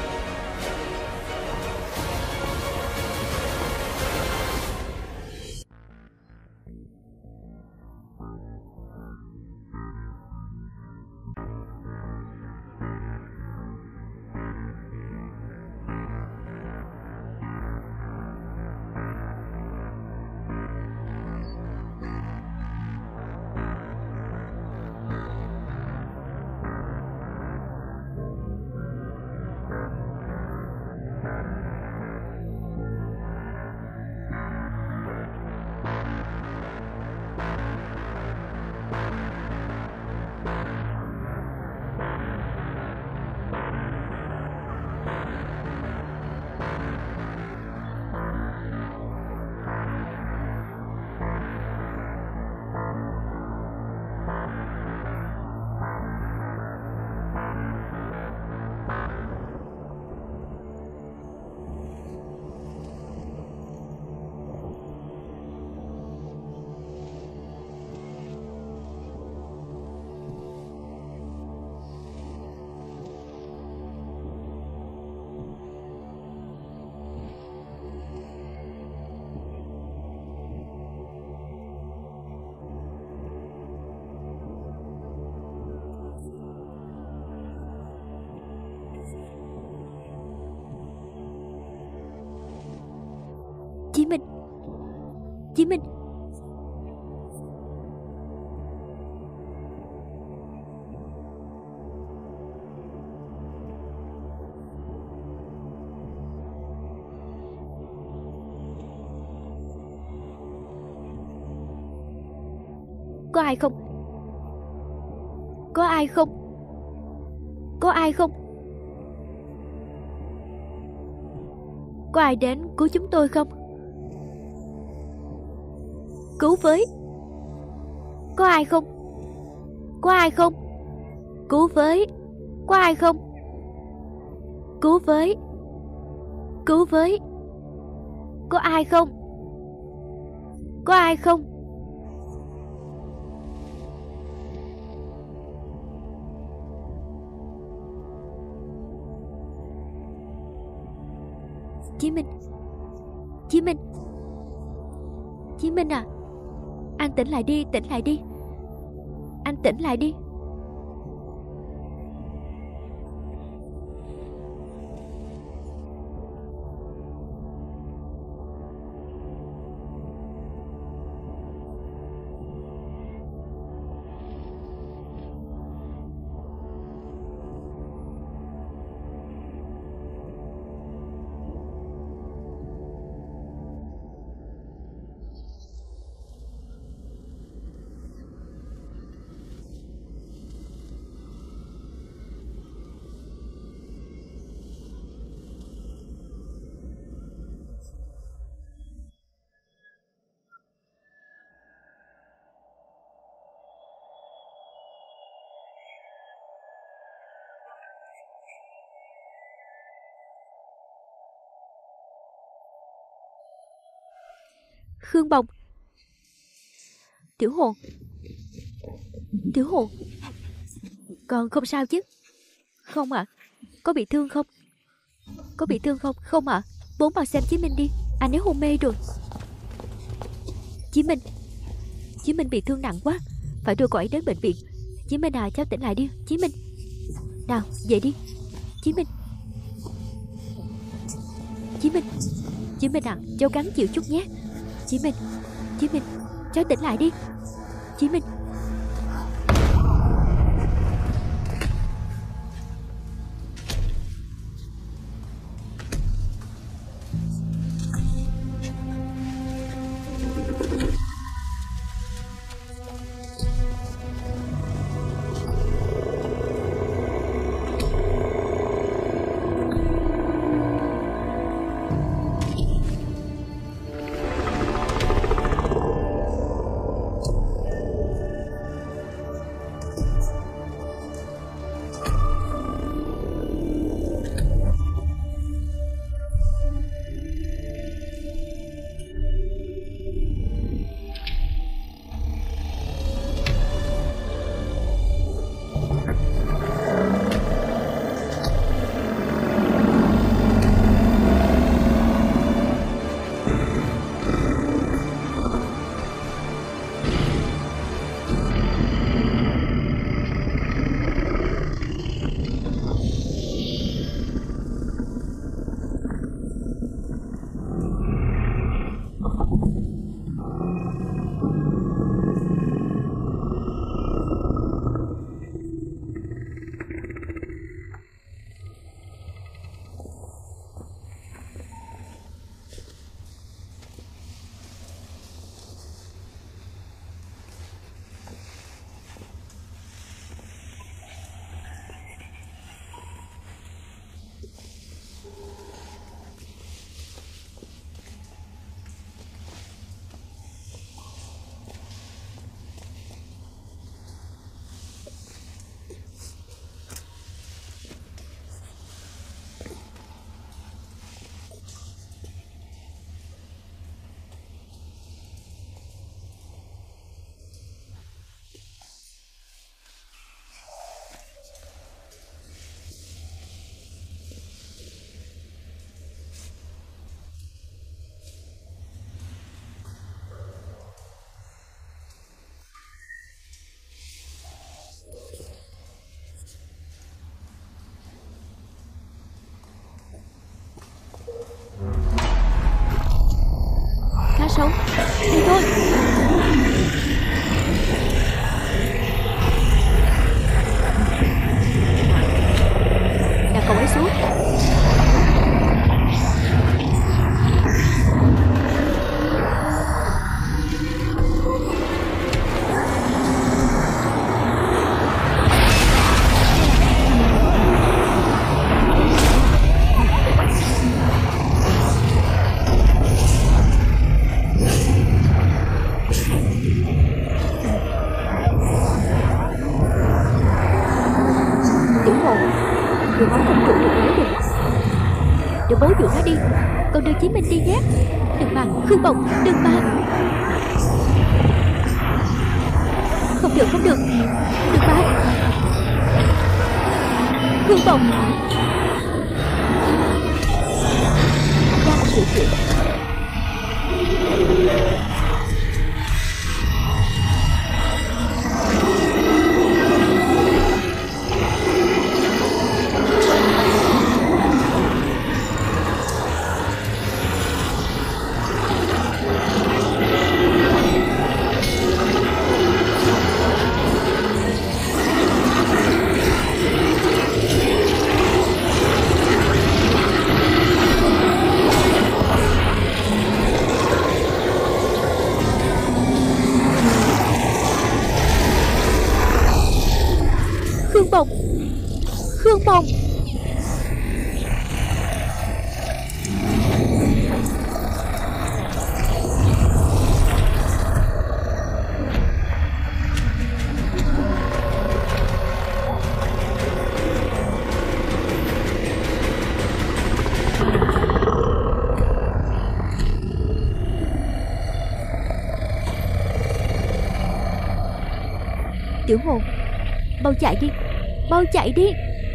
Chí Minh, Chí Minh. Có ai không? Có ai không? Có ai không? Có ai đến cứu chúng tôi không? Cứu với. Có ai không? Có ai không? Cứu với. Có ai không? Cứu với. Cứu với. Có ai không? Có ai không? Chí Minh, Chí Minh, Chí Minh à, anh tỉnh lại đi, tỉnh lại đi. Anh tỉnh lại đi. Khương Bồng. Tiểu Hồn, Tiểu Hồn, con không sao chứ? Không ạ. À? Có bị thương không? Có bị thương không? Không ạ. À? Bố mau xem Chí Minh đi, anh ấy hôn mê rồi. Chí Minh, Chí Minh bị thương nặng quá, phải đưa cậu ấy đến bệnh viện. Chí Minh à, cháu tỉnh lại đi. Chí Minh, nào dậy đi. Chí Minh, Chí Minh, Chí Minh à, cháu gắng chịu chút nhé. Chí Minh, Chí Minh, cháu tỉnh lại đi. Chí Minh. Tiểu Hồ, đường máu không trụ được nữa rồi. Để bố dụ nó đi, con đưa Chí Minh đi nhé. Đừng mà, Khương Bồng, đừng mà. Không được, không được, đừng mà. Khương Bồng. Đang sự chuyện. Khương Bồng, Khương Bồng. Tiểu Hồ, mau chạy đi, mau chạy đi.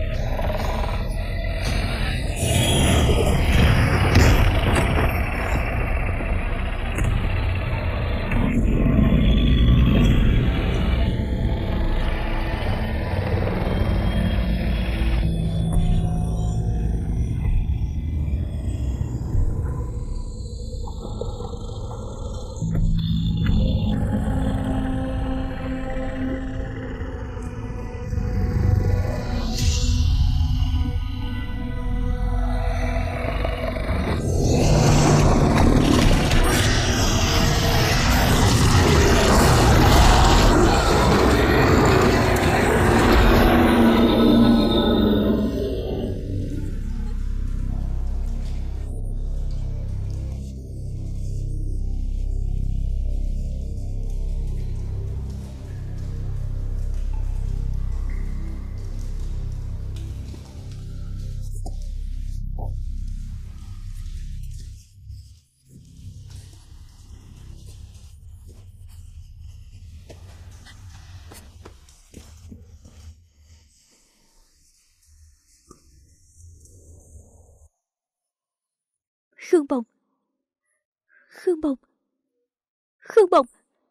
Khương Bồng, Khương Bồng, Khương Bồng.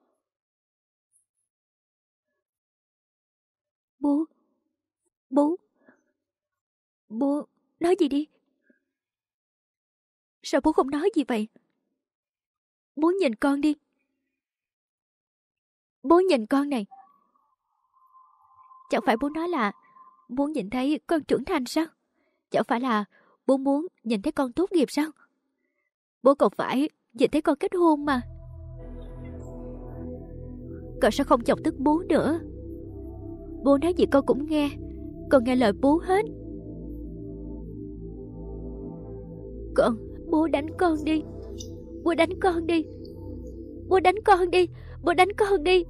Bố, bố, bố nói gì đi. Sao bố không nói gì vậy? Bố nhìn con đi. Bố nhìn con này. Chẳng phải bố nói là muốn nhìn thấy con trưởng thành sao? Chẳng phải là bố muốn nhìn thấy con tốt nghiệp sao? Bố còn phải nhìn thấy con kết hôn mà. Con sao không chọc tức bố nữa? Bố nói gì con cũng nghe. Con nghe lời bố hết. Con, bố đánh con đi. Bố đánh con đi. Bố đánh con đi. Bố đánh con đi.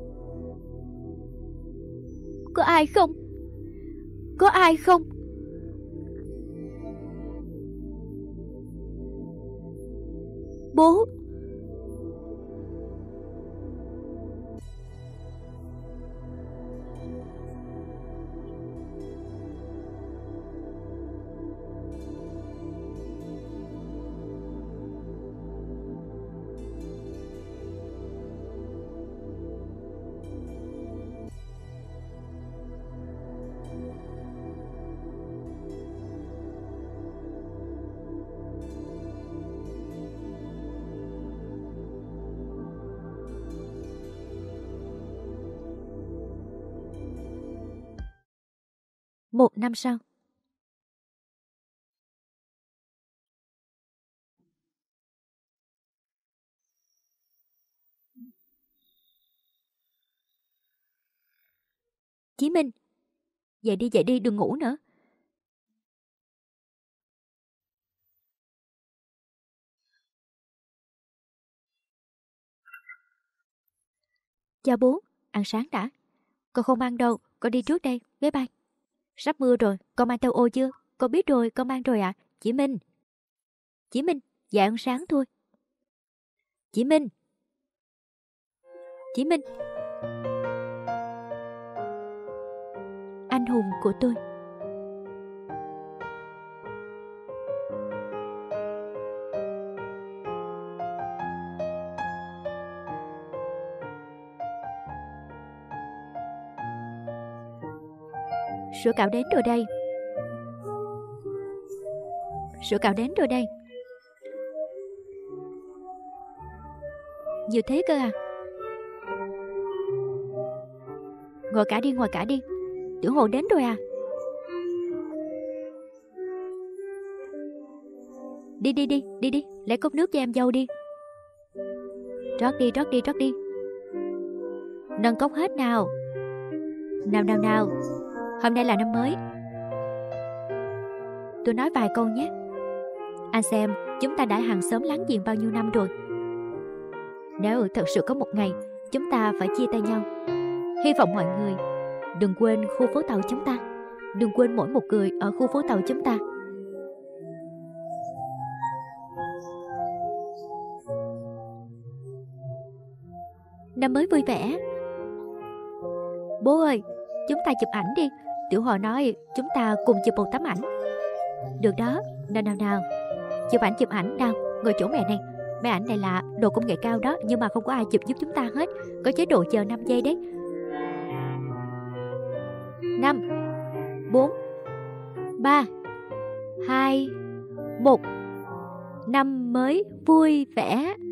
Có ai không? Có ai không? Bố. Một năm sau. Chí Minh, dậy đi, dậy đi, đừng ngủ nữa. Chào bố, ăn sáng đã. Con không ăn đâu, con đi trước đây, bye bye. Sắp mưa rồi, con mang theo ô chưa? Con biết rồi, con mang rồi ạ. À? Chị Minh. Chị Minh, dạ ăn sáng thôi. Chị Minh. Chị Minh. Anh hùng của tôi. Sữa cạo đến rồi đây. Sữa cạo đến rồi đây. Nhiều thế cơ à? Ngồi cả đi, ngồi cả đi. Tiểu Hồ đến rồi à? Đi đi đi, đi đi, lấy cốc nước cho em dâu đi. Rót đi, rót đi, rót đi. Nâng cốc hết nào. Nào nào nào. Hôm nay là năm mới. Tôi nói vài câu nhé. Anh xem, chúng ta đã hàng xóm láng giềng bao nhiêu năm rồi. Nếu thật sự có một ngày chúng ta phải chia tay nhau, hy vọng mọi người đừng quên khu phố tàu chúng ta. Đừng quên mỗi một người ở khu phố tàu chúng ta. Năm mới vui vẻ. Bố ơi, chúng ta chụp ảnh đi. Tiểu Hồ nói chúng ta cùng chụp một tấm ảnh. Được đó, nào nào nào. Chụp ảnh chụp ảnh nào. Ngồi chỗ mẹ này. Mấy ảnh này là đồ công nghệ cao đó, nhưng mà không có ai chụp giúp chúng ta hết. Có chế độ chờ năm giây đấy. Năm, bốn, ba, hai, một. Năm mới vui vẻ.